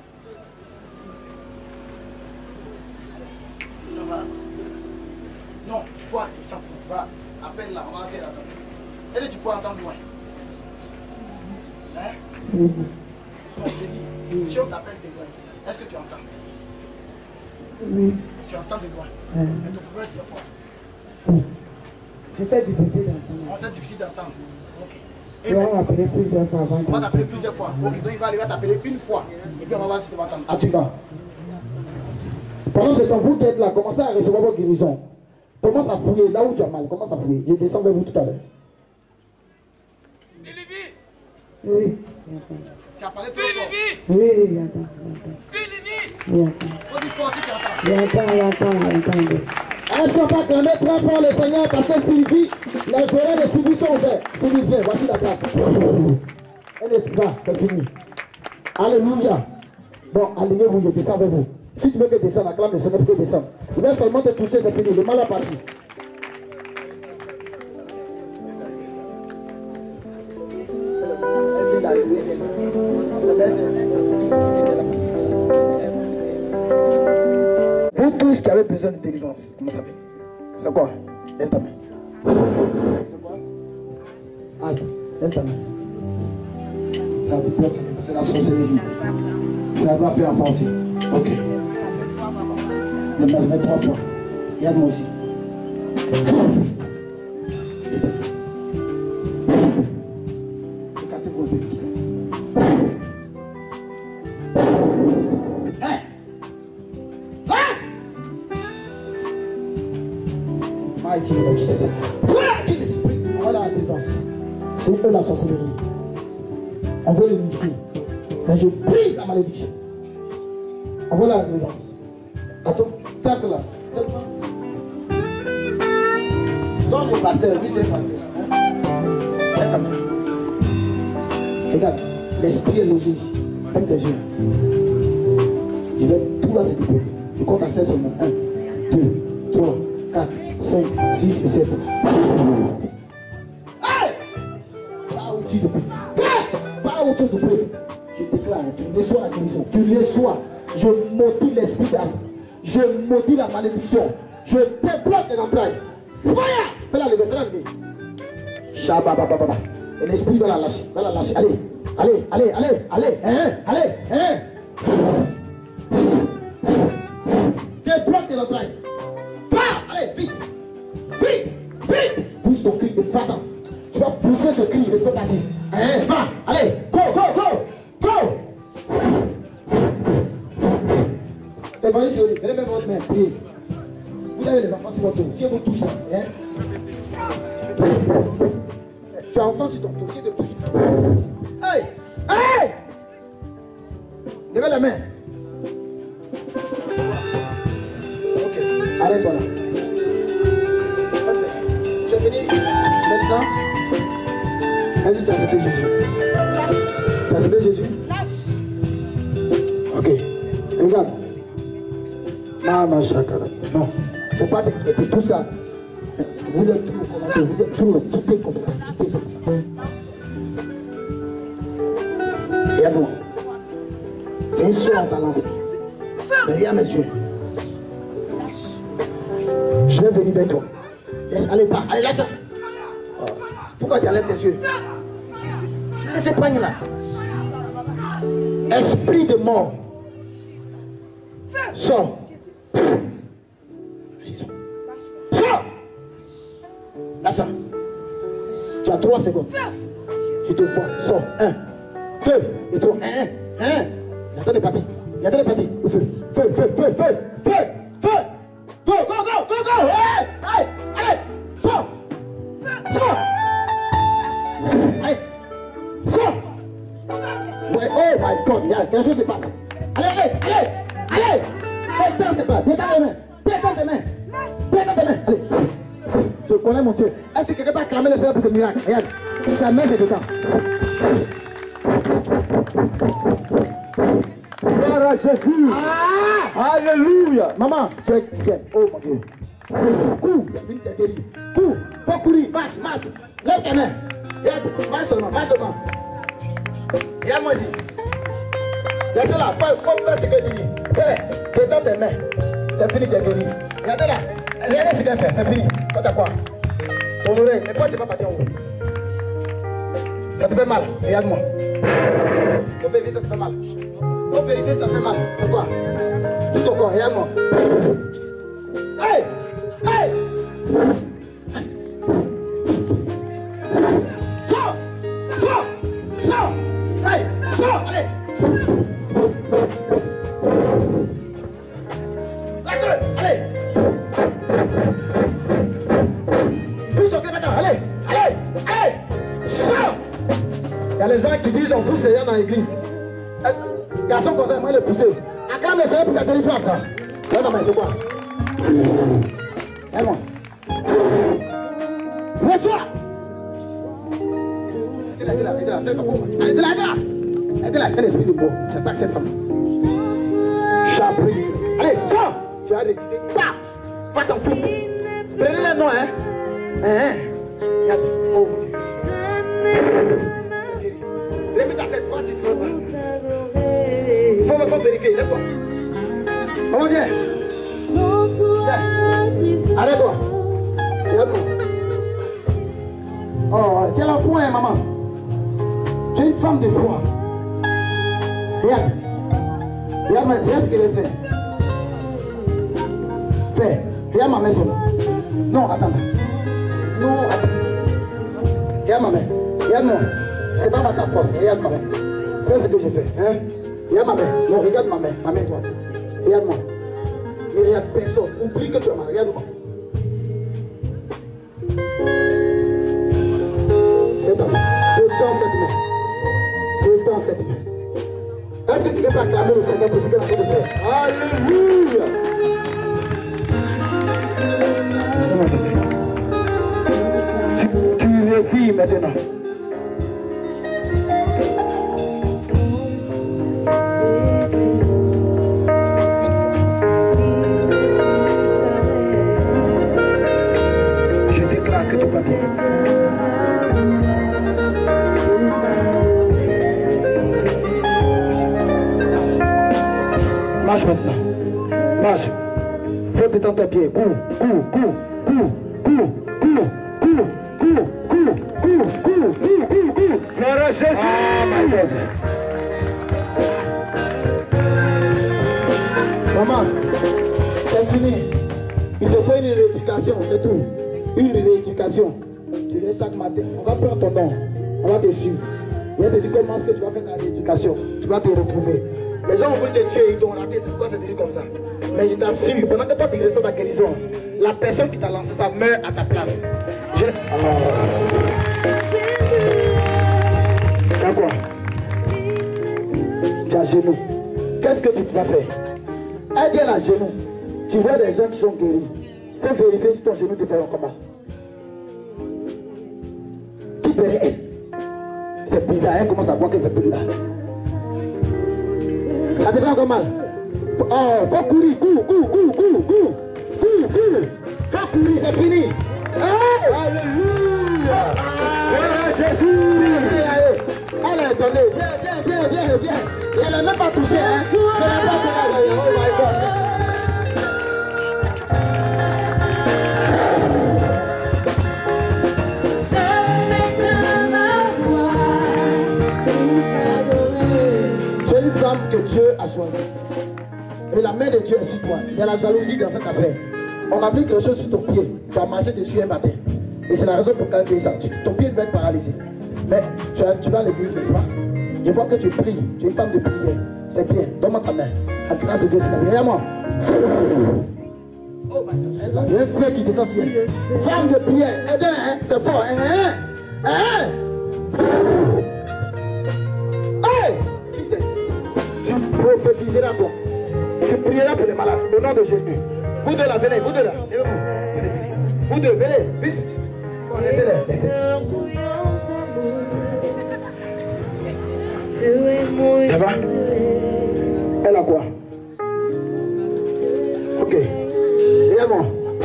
Tu s'en vas là-bas. Non, toi, tu s'en fous. Va, appelle là, on va essayer d'attendre. Est-ce que tu peux entendre loin? Hein? Non, je dis, si on t'appelle de loin, est-ce que tu entends? Oui. Tu entends de loin. Mais ton problème, c'est le quoi? C'était difficile d'entendre. Oh, c'est difficile d'entendre. Ok. Et on m'a appelé plusieurs fois avant. On va t'appeler plusieurs fois. Ok, donc il va arriver à t'appeler une fois. Et puis on va voir si tu vas entendre. Ah, tu vas. Pendant ce temps, vous qui êtes là, commencez à recevoir vos guérisons. Commence à fouiller là où tu as mal. Commence à fouiller. Je descends vers vous tout à l'heure. Sylvie! Oui. Tu as parlé trop fort. Oui, j'entends. Sylvie! Faut dire fort si tu entends. J'entends. Est-ce qu'on peut acclamer très fort le Seigneur parce que Sylvie, les oreilles de Sylvie sont ouvertes. Sylvie, viens, voici la place. Elle est là, c'est fini. Alléluia. Bon, alignez-vous, je descends avec vous. Si tu veux que descende, acclame le Seigneur pour que descende. Il va seulement te toucher, c'est fini. Le mal est parti. Vous tous qui avez besoin de délivrance, comment ça fait? C'est quoi? Lève ta main. C'est quoi? As, lève ta main. Ça vous plaît, c'est la sorcellerie. Tu l'as pas fait en français. Ok. Maintenant, ça fait 3 fois. Regarde-moi ici. Écartez-vous un peu, petit gars. Hey! Lâche! Mighty Lord Jesus. Qui l'esprit? Voilà la défense. C'est eux la sorcellerie. On veut l'initier. Mais je brise la malédiction. On veut la défense. Attends, tape là. Donne au pasteur, lui c'est le pasteur. Lève ta main. Regarde, l'esprit est logé ici. Ferme tes yeux. Je vais tout là se déposer. Je compte à 16 seulement. 1, 2, 3, 4, 5, 6 et 7. Hey! Pas au-dessus de plus. Passe! Pas autour de plus. Je déclare, tu reçois la guérison. Tu reçois. Je maudis l'esprit d'asthme. Je maudis la malédiction. Je débloque les entrailles. Fire! Fais-la lever, fais-la lever. Shababababa. Et l'esprit va la lâcher. Va la lâcher. Allez, allez, allez, allez, allez. Allez, débloque tes entrailles. Allez, vite. Vite, vite. Pousse ton cri de va-t'en. Tu vas pousser ce cri de fais partir. Va, allez, go, go, go, go. L'évangile sur lui, venez même votre main, priez. Vous avez les enfants sur votre tour. Si vous touchez, tu as enfant sur ton tour, si tu touches. Hey! Hey! Levez la main. Ok, arrête-toi là. Je finis maintenant. Est-ce que tu as accepté Jésus? Tu as accepté Jésus? Ok, regarde. Non, chacun. Non, il ne faut pas être tout ça. Vous êtes trop commandé, vous êtes trop quitté comme ça. Quittez comme ça. Regarde-moi. C'est une soeur à ta lancée. Mais regarde mes yeux. Je vais venir vers toi. Allez, pas. Allez, lâche ça. Oh. Pourquoi tu enlèves tes yeux? Laissez prendre là. Esprit de mort. Sors. Sors. Lâche ça. Tu as 3 secondes. Je te vois. Sors. 1, 2 et 3. 1. Il y a deux parties. Il y a deux parties. Feu. Feu, feu, feu, feu, feu, feu. Go, go, go, go, go. Hey, hey, allez. Sors. Sors. Allez. Sors. Ouais, oh my God. Il y a quelque chose qui se passe. Allez, allez, allez. Allez. Détends tes mains. Détends tes mains. Détends tes mains. Détends tes mains. Allez. Je connais mon Dieu. Est-ce que quelqu'un peut acclamer le Seigneur pour ce miracle? Regarde. Sa main, c'est dedans. Gloire à Jésus. Alléluia. Maman, tu es bien. Oh mon Dieu. Cours. Il a fini de te guérir. Cours. Faut courir. Marche, marche. Lève tes mains. Marche seulement. Marche seulement. Regarde-moi ici. Laissez là. Faut faire ce que tu dis. Fais. Détends tes mains. C'est fini de te guérir. Regardez là. Regardez ce qu'il fait. C'est fini. Toi, t'as quoi? Ton oreille. Mais pourquoi tu vas partir en haut? Ça te fait mal. Regarde-moi. Faut vérifier ça te fait mal. Faut vérifier ça te fait mal. C'est quoi? Tout ton corps. Regarde-moi. Hey! Hey! Sors! Sors! Sors! Hey! Sors! Allez! Laisse-le! Allez! Pousse ton clé maintenant! Allez! Allez! Allez! Sors! Il y a les gens qui disent on pousse les gens dans l'église. Garçon comme ça, moi le pousser. Acclame le Seigneur pour sa délivrance. Non, mais c'est quoi? Regarde-moi. Reçois! Aide-la, c'est pas pour moi. Aide-la, c'est l'esprit de mort. Je pas cette femme. Chabrise. Allez, sors! Tu as des pas t'en fous. Prenez les noms, hein? Regarde. Oh mon Dieu. Lève ta tête, vois si tu veux pas. Faut me vérifier, lève-toi. Maman, viens. Arrête-toi. Regarde-moi. Oh, tu es la foi, hein, maman. Tu es une femme de foi. Regarde. Regarde, c'est ce qu'elle a fait. Fais. Regarde ma main seulement. Non, attends. Non, attends. Regarde ma main. Regarde-moi. C'est pas ta force. Regarde ma main. Fais ce que je fais. Hein? Regarde ma main. Non, regarde ma main. Ma main droite. Regarde-moi. Ne regarde personne. Oublie que tu as mal. Regarde-moi. Dedans cette main. Dedans cette main. Est-ce que tu ne peux pas acclamer le Seigneur pour ce qu'il a fait de faire? Alléluia. Tu revis maintenant. Je déclare que tout va bien. Marche maintenant. Marche. Faut détendre tes pieds. Cours. Gloire à Jésus. Oh my God. Maman, c'est fini. Il te faut une rééducation, c'est tout. Une rééducation. Tu viens chaque matin. On va prendre ton nom. On va te suivre. On va te dire comment est-ce que tu vas faire ta rééducation. Tu vas te retrouver. Les gens ont voulu te tuer, ils t'ont raté, c'est pourquoi c'est devenu comme ça. Mais je t'assure, pendant que toi tu restes dans ta guérison, la personne qui t'a lancé ça meurt à ta place. D'accord. Tu as genou. Qu'est-ce que tu vas faire? Aide-elle à genoux. Tu vois des gens qui sont guéris. Fais vérifier si ton genou te fait un combat. Qui peut elle? C'est bizarre, elle commence à voir que c'est plus là. Ça te fait encore mal. Faut courir, cours. Faut courir, c'est fini. Hey! Alléluia! Voilà Jésus! Allez, attendez, viens. Elle n'a même pas touché, hein? Ce n'est pas que là, oh my God! Tu es une femme que Dieu a choisie. Et la main de Dieu est sur toi. Il y a la jalousie dans cette affaire. On a mis quelque chose sur ton pied. Tu as marché dessus un matin. Et c'est la raison pour laquelle tu es ça. Ton pied va être paralysé. Mais tu vas à l'église, n'est-ce pas? Je vois que tu pries. Tu es une femme de prière. C'est bien. Donne-moi ta main. La grâce de Dieu, c'est la vie. Regarde-moi. Oh my God. Il y a un feu qui descend ciel. Femme de prière. Aide-la, hein? C'est fort. Hein? Hey! Tu prophétiseras toi. Tu prieras pour les malades. Au nom de Jésus. Vous deux là, venez. Vous deux, venez. Vite. Laissez-les. Ça va? Elle a quoi? Ok. Regarde-moi.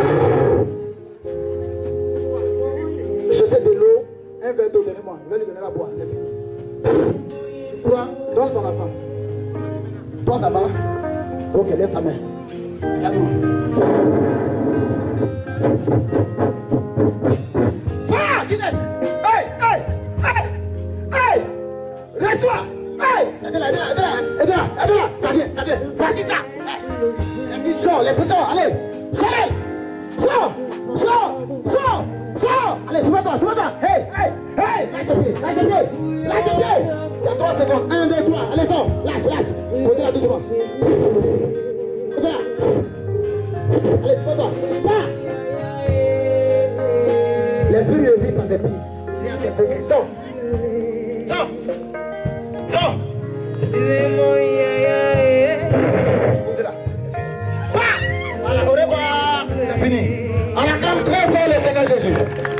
Je sais de l'eau. Un verre d'eau, donnez-moi. Je vais lui donner à boire. C'est fini. Tu crois? Donne ton enfant. Toi, ça va? Ok, lève ta main. Regarde-moi. Va, Guinness! Hey! Reçois! Hey! Aide-la! Ça vient! Voici ça! Sors, laisse-moi sors! Allez! Sors! Allez, c'est moi toi! Hey! Lâche le pied! Tu as 3 secondes! 1, 2, 3! Allez, sors! Lâche! Posez-la doucement! Allez, c'est moi toi! Pas! L'esprit réside par ses pieds. Sors! Voilà, au revoir. C'est fini. On acclame très fort le Seigneur Jésus.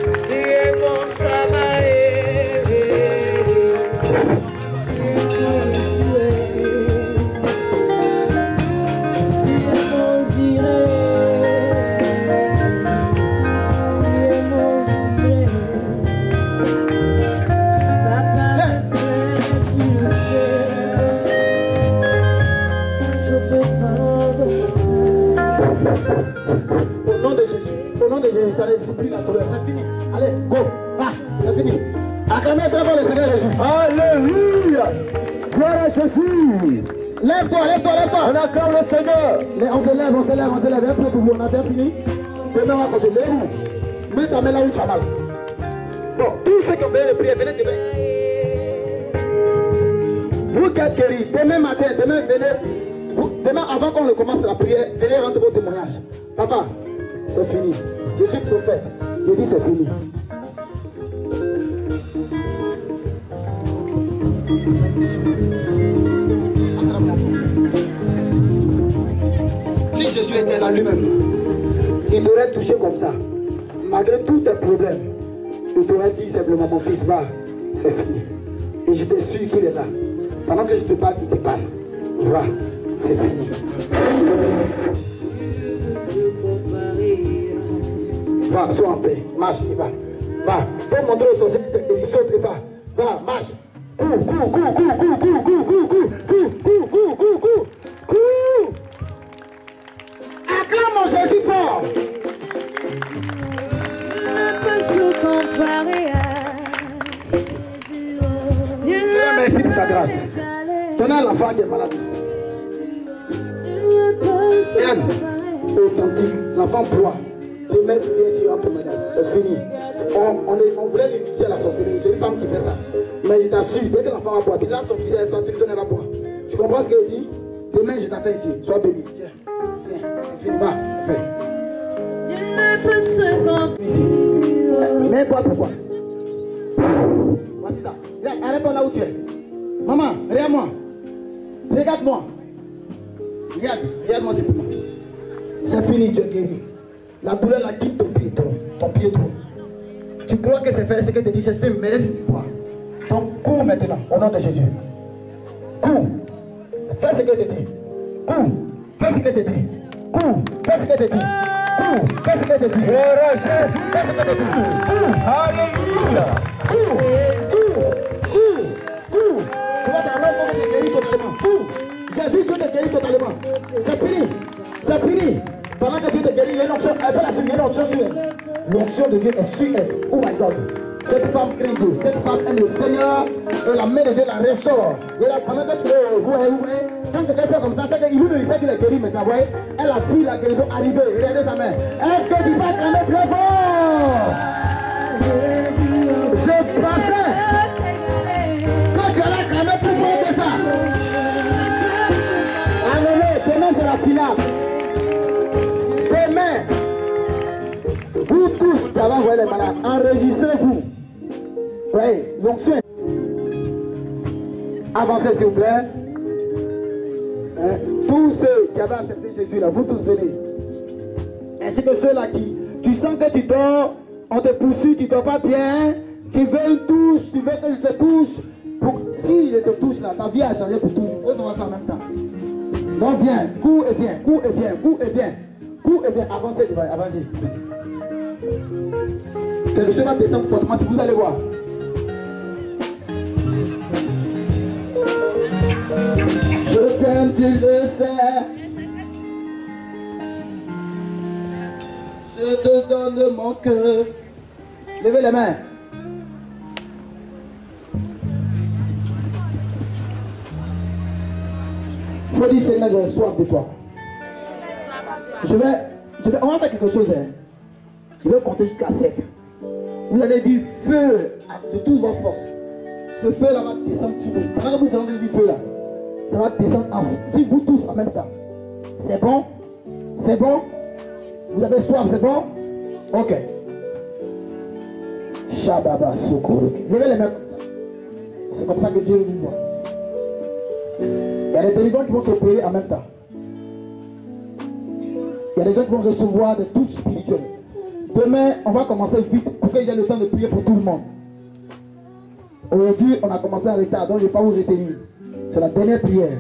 Ça les supplie la colère, c'est fini. Allez, go, va, c'est fini. Acclamez très fort le Seigneur Jésus. Alléluia. Gloire à Jésus. Lève-toi. On acclame le Seigneur. On se lève. Un peu pour vous, on a bien fini. Demain, on va continuer. Mets ta main là où tu as mal. Bon, tous ceux qui ont fait le prière, venez demain ici. Vous qui êtes guéris, demain matin, demain avant qu'on commence la prière, venez rendre vos témoignages. Papa, c'est fini. Je suis prophète. Je dis c'est fini. Si Jésus était là lui-même, il t'aurait touché comme ça. Malgré tous tes problèmes, il t'aurait dit simplement, mon fils, va, c'est fini. Et je te suis qu'il est là. Pendant que je te parle, il te parle. Va, c'est fini. Va, sois en paix. Marche, il va. Va, faut montrer aux sorciers et saute et va. Va, marche. Cours, cours, cours, cours, cours, cours, cours, cours, cours, cours, cours, cours, cours, cours. Acclame mon Jésus fort. Seigneur, merci pour ta grâce. Donnez à l'enfant qui est malade. Yann, authentique, l'enfant ploie. Les maîtres viennent ici, on te menace. C'est fini. On voulait limiter à la sorcellerie. C'est une femme qui fait ça. Mais il t'assure, dès que l'enfant va boire, il a son fils, elle sent, tu lui donnes, elle va boire. Tu comprends ce qu'il dit? Demain, je t'attends ici. Sois béni. Tiens, tiens, c'est fini. Va, c'est fait. Ici. Mais toi, pourquoi? Voici ça. Arrête-toi là où tu es. Maman, regarde-moi. Regarde-moi. Regarde, regarde-moi, c'est pour moi. C'est fini, tu es guéri. La douleur la quitte ton pied trop. Ton pied trop. Tu crois que c'est fait ce que tu dis, c'est simple, mais laisse-tu croire. Donc cours maintenant, au nom de Jésus. Cours. Fais ce que tu dis. Cours. Fais ce que tu dis. Cours. Fais ce que tu dis. Cours. Fais ce que tu dis. Fais ce que tu dis. Cours. Alléluia. Cours. Cours. Cours. Cours. Tu vas t'arrêter pour te guérir totalement. Cours. J'ai vu Dieu te guérir totalement. C'est fini. C'est fini. Pendant que Dieu te guérit, il y a une onction. Elle fait la suite, il y a une onction sur elle. L'onction de Dieu est sur elle. Oh my God. Cette femme craint Dieu. Cette femme aime le Seigneur. Et la main de Dieu la restaure. Et là, pendant que tu vous voyez, quand quelqu'un fait comme ça, c'est qu'il lui sait qu'il est guéri maintenant. Vous voyez, elle a vu la guérison arriver. Regardez sa main. Est-ce que tu peux acclamer très fort? Je pensais que tu allais acclamer plus fort que ça. Allez, demain c'est la finale. Demain, vous tous qui avez envoyé les malades, enregistrez-vous. Oui, l'onction. Avancez s'il vous plaît. Tous ceux qui avaient accepté Jésus là, vous tous venez. Ainsi que ceux-là qui, tu sens que tu dors, on te poursuit, tu ne dors pas bien, tu veux une touche, tu veux que je te touche. Si je te touche là, ta vie a changé pour tout. Il faut savoir ça en même temps. Donc viens, cours et viens, cours et viens, cours et viens. Cours et viens, avancez, avancez. Quelque chose va descendre fortement si vous allez voir. Je t'aime, tu le sais. Je te donne de mon cœur. Levez les mains. Il faut dire, Seigneur, j'ai soif de toi. On va faire quelque chose. Hein. Je vais compter jusqu'à 7. Vous allez dire feu de toute votre force. Ce feu-là va descendre sur vous. Pendant que vous allez dire feu là, ça va descendre sur vous tous en même temps. C'est bon? C'est bon? Vous avez soif, c'est bon? Ok. Shababa Sokoro. Levez les mains comme ça. C'est comme ça que Dieu nous voit. Il y a des délivrants qui vont s'opérer en même temps. Il y a des gens qui vont recevoir des touches spirituelles. Demain, on va commencer vite pour qu'il y ait le temps de prier pour tout le monde. Aujourd'hui, on a commencé en retard, donc je ne vais pas vous retenir. C'est la dernière prière.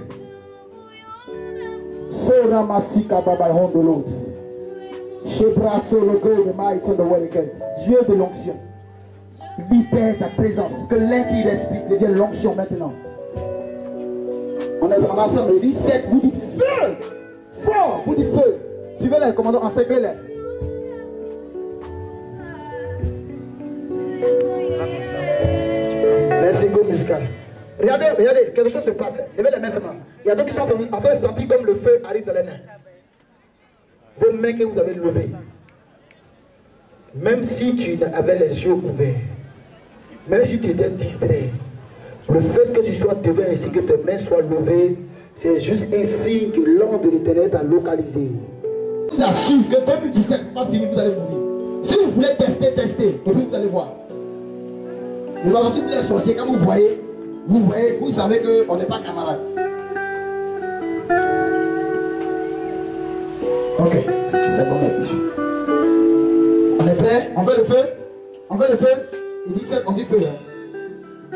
Dieu de l'onction. Libère ta présence. Que l'air qui respire devienne l'onction maintenant. On est vraiment ensemble. Il dit 7, vous dites feu. Fort, vous dites feu. Suivez les commandants, enseignez-les. Merci, go musical. Regardez, regardez, quelque chose se passe. Levez les mains seulement. Il y a d'autres qui sont en train de sentir comme le feu arrive dans les mains. Vos mains que vous avez levées. Même si tu avais les yeux ouverts, même si tu étais distrait, le fait que tu sois devant ainsi que tes mains soient levées, c'est juste un signe que l'ange de l'Éternel t'a localisé. Je vous assure que 2017 pas fini, vous allez mourir. Si vous voulez tester, et puis vous allez voir. Et va aussi vous êtes sorciers, quand vous voyez, vous savez qu'on n'est pas camarades. Ok. Ok, c'est bon maintenant. On est prêt? On fait le feu? On fait le feu? Il dit 7, on dit feu. Hein?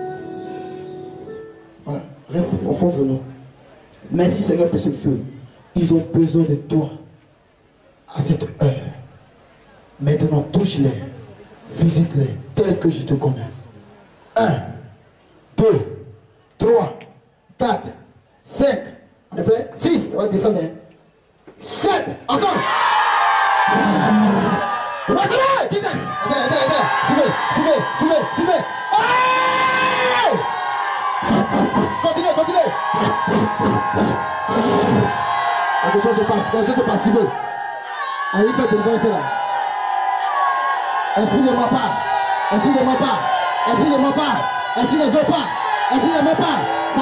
Voilà, reste au fond de nous. Merci Seigneur pour ce feu. Ils ont besoin de toi à cette heure. Maintenant, touche-les, visite-les, tel que je te connais. 1, 2, 3, 4, 5. On est prêt? 6, on va descendre. 7, ensemble. Continuez. Quelque chose se passe, si vous. Il fait de l'avance là. Esprit de moi pas. Esprit de moi pas. Esprit de moi pas. Esprit de moi pas. Esprit de moi pas. Ça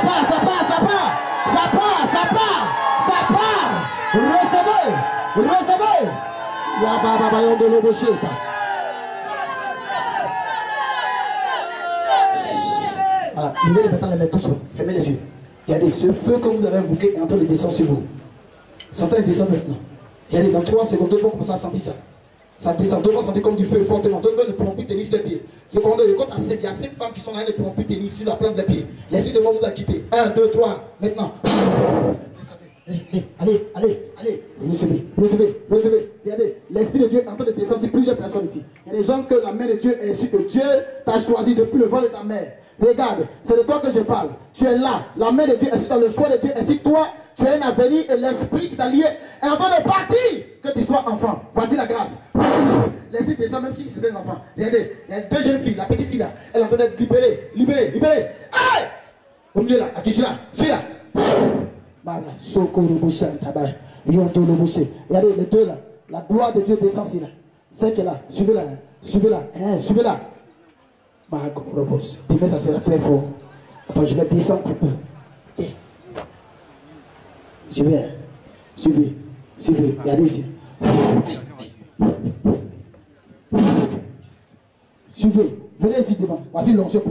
part. Recevez. Ya baba yon de l'obocheta. Voilà, il vient de maintenant les mettre tous. Fermez les yeux. Regardez, ce feu que vous avez invoqué est en train de descendre sur vous. C'est en train de descendre maintenant. Regardez, dans 3 secondes, deux vont commencer à sentir ça. Ça descend, deux vont sentir comme du feu fortement. Deux ne pourront plus tenir sur les pieds. Je compte à 5, il y a 5 femmes qui sont là, ne pourront plus tenir sur la plante des pieds. L'esprit de mort vous a quitté. 1, 2, 3, maintenant. Allez, recevez. Regardez, l'Esprit de Dieu est en train de descendre sur plusieurs personnes ici. Il y a des gens que la main de Dieu est sur, que Dieu t'a choisi depuis le ventre de ta mère. Regarde, c'est de toi que je parle. Tu es là, la main de Dieu est sur toi, le choix de Dieu est sur toi. Tu as un avenir et l'Esprit qui t'a lié est en train de partir. Que tu sois enfant, voici la grâce. L'Esprit descend même si c'est un enfant. Regardez, il y a 2 jeunes filles, la petite fille là, elle est en train d'être libérée. Aïe! Au milieu là, à qui celui-là. Regardez les deux là, la gloire de Dieu descend ici là. C'est que là, suivez-la. Demain ça sera très fort. Attends, je vais descendre un peu. Suivez, regardez ici. Suivez, venez ici devant. Voici l'onction.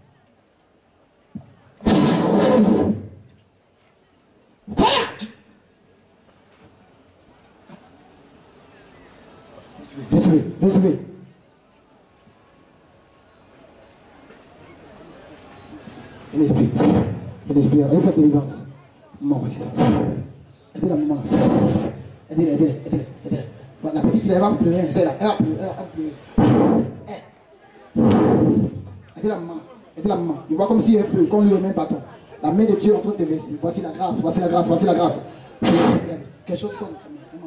Recevez. L'esprit, allez faire délivrance. Maman, voici ça. Aidez la maman là. Aidez-la. La petite fille, elle va pleurer, c'est là. Elle va pleurer. Aidez la maman. Il voit comme s'il y a un feu, qu'on lui remet un bâton. La main de Dieu est en train de te vestir. Voici la grâce. Quelque chose sonne.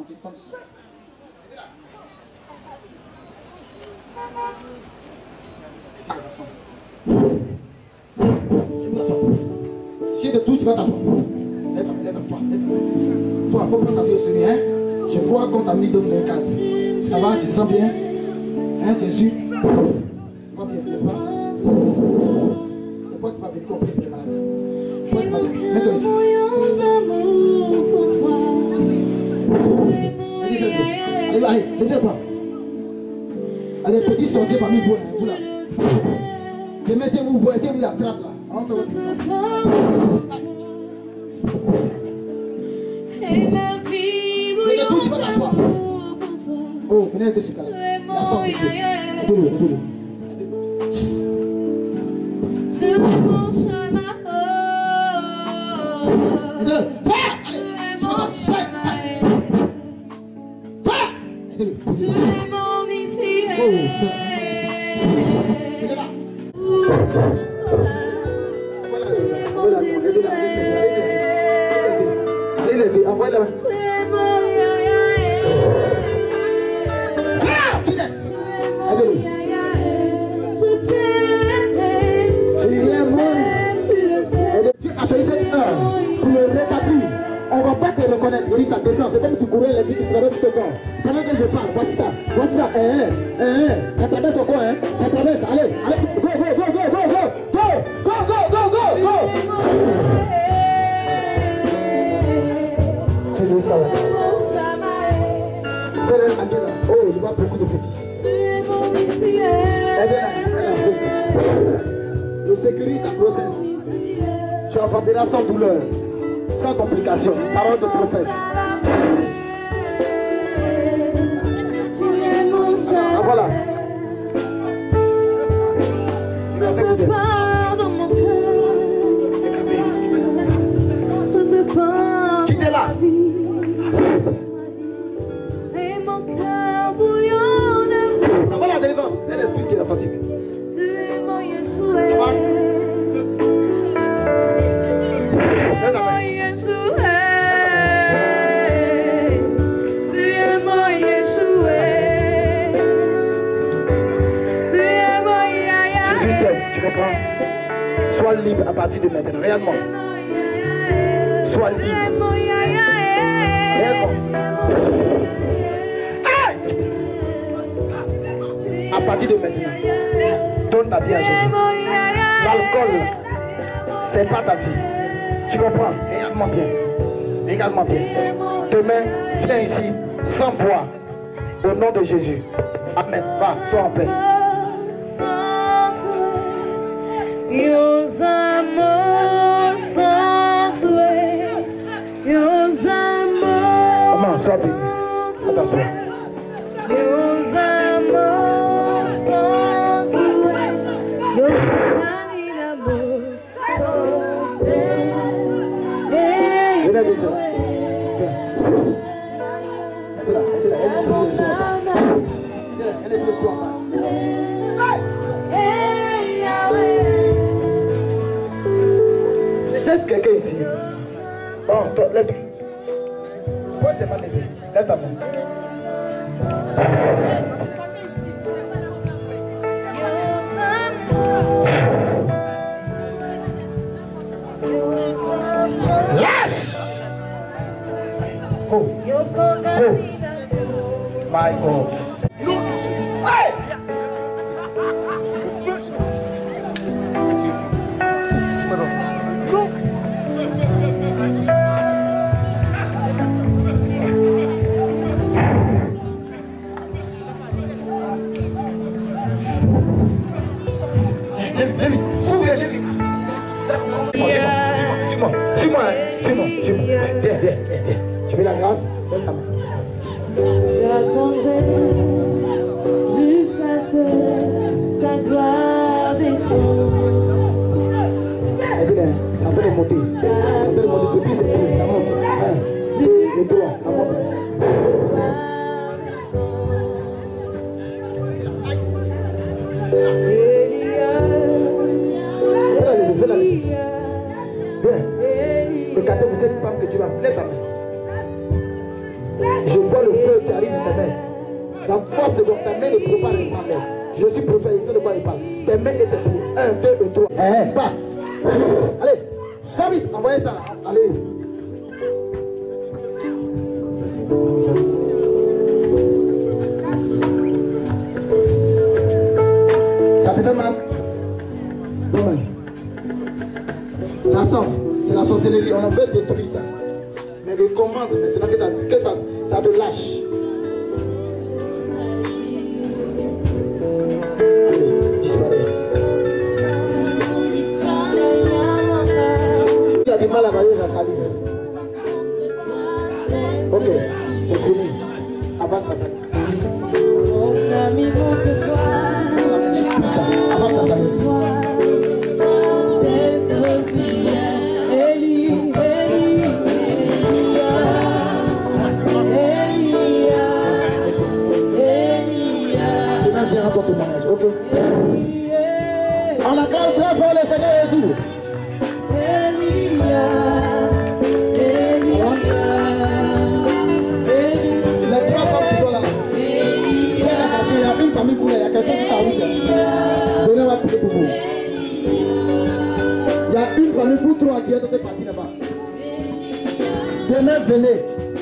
Si de tout, tu vas t'asseoir. Lève-toi. Toi, il faut prendre ta vie au sérieux. Hein? Je vois qu'on t'a mis dans une case. Ça va, tu te sens bien? Hein, tu es sûr? Ça va bien, n'est-ce pas? Pourquoi tu vas venir compris de malade? Mets-toi ici. Allez, lève-toi. Allez, petit sorcier parmi vous là. Demain, si vous voyez, si vous attrapez là, on fait votre silence. Venez tous, tu vas t'asseoir. Oh, venez de ce cas-là. La sorte de Dieu. Aidez-le. On va pas te reconnaître. Il dit ça descend. C'est comme tu courais les vies, tu traverses ton corps. Pendant que je parle, voici ça. Ça traverse ton corps, hein. Ça traverse. Allez. Go. Je veux ça la grâce. C'est là. Oh, il va beaucoup de fétiches. Je sécurise ta grossesse. Tu enfanteras sans douleur, sans complication. Parole de prophète. te parle dans mon cœur. Je te parle Qui est là? et mon cœur bouillonne. Avant la délivrance, c'est l'esprit qui est fatigué. Tu es mon Yeshua. Sois libre à partir de maintenant, réellement. Sois libre. Réellement. À partir de maintenant, donne ta vie à Jésus. L'alcool, c'est pas ta vie. Tu comprends? Regarde-moi bien. Regarde-moi bien. Demain, viens ici sans boire. Au nom de Jésus. Amen. Va, sois en paix. Meus amores são meus amores. Comment? Sois béni. Attention. Meus amores são meus amores. Venez déjà. Elle est le soir. Est-ce quelqu'un ici? Bon, toi, lève. Pourquoi tu n'es pas levé? Lève ta main. Yes! Oh. Oh. My God. Hey! Suis-moi. Viens. Tu veux la grâce? Donne ta main. J'attendrai jusqu'à ce que sa gloire descende. Ça peut monter. Depuis c'est plus, ça monte. Les doigts, ça monte. Regardez, vous êtes une femme que tu vas. Laisse ta main. Je vois le feu qui arrive dans ta main. Dans 3 secondes, ta main ne peut pas ressembler. Je suis prophète, il sait de quoi il parle. Tes mains étaient pour 1, 2 et 3. Pas. Allez, 100 vite, envoyez ça. Allez. Ça te fait mal? Non. Ça s'offre. C'est la sorcellerie. On en veut détruire ça. Mais je commande maintenant que ça te lâche. Allez, disparaît. Il a du mal à avaler la salive. Ok, c'est fini. Avant ta salive. Mon ami, mon que toi. Ça n'existe plus ça. Avant ta salive. Ton témoignage, ok? On acclame très fort le Seigneur Jésus. Les 3 femmes qui sont là. Il y a une famille pour elle, il y a quelqu'un qui s'arrête. Venez, on va prier pour vous. Il y a une famille pour 3 qui est dans tes parties là-bas. Demain, venez.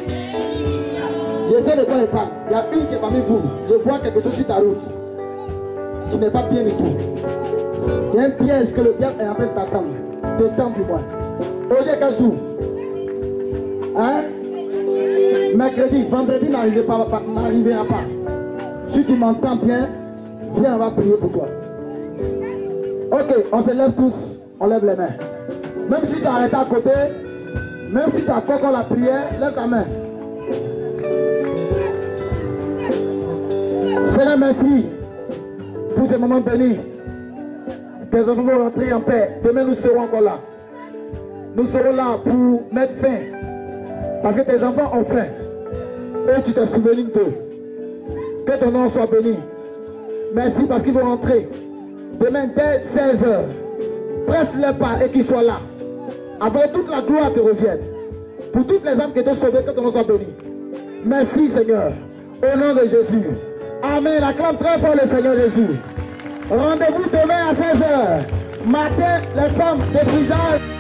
Je sais de quoi il parle. Il y a une qui est parmi vous. Je vois quelque chose sur ta route. Qui n'est pas bien du tout. Il y a un piège que le diable est en train de t'attendre. De temps du mois. Aujourd'hui, quel jour? Hein? Mercredi, vendredi n'arrivera pas. Si tu m'entends bien, viens, on va prier pour toi. Ok, on se lève tous. On lève les mains. Même si tu as arrêté à côté, même si tu as encore la prière, lève ta main. Seigneur, merci pour ce moment béni. Tes enfants vont rentrer en paix. Demain, nous serons encore là. Nous serons là pour mettre fin. Parce que tes enfants ont faim. Et tu t'es souvenu d'eux. Que ton nom soit béni. Merci parce qu'ils vont rentrer. Demain, dès 16h, presse-les pas et qu'ils soient là. Avant que toute la gloire te revienne. Pour toutes les âmes qui étaient sauvées, que ton nom soit béni. Merci Seigneur. Au nom de Jésus. Amen. Acclame très fort le Seigneur Jésus. Rendez-vous demain à 16h. Matin, les femmes de Frisage.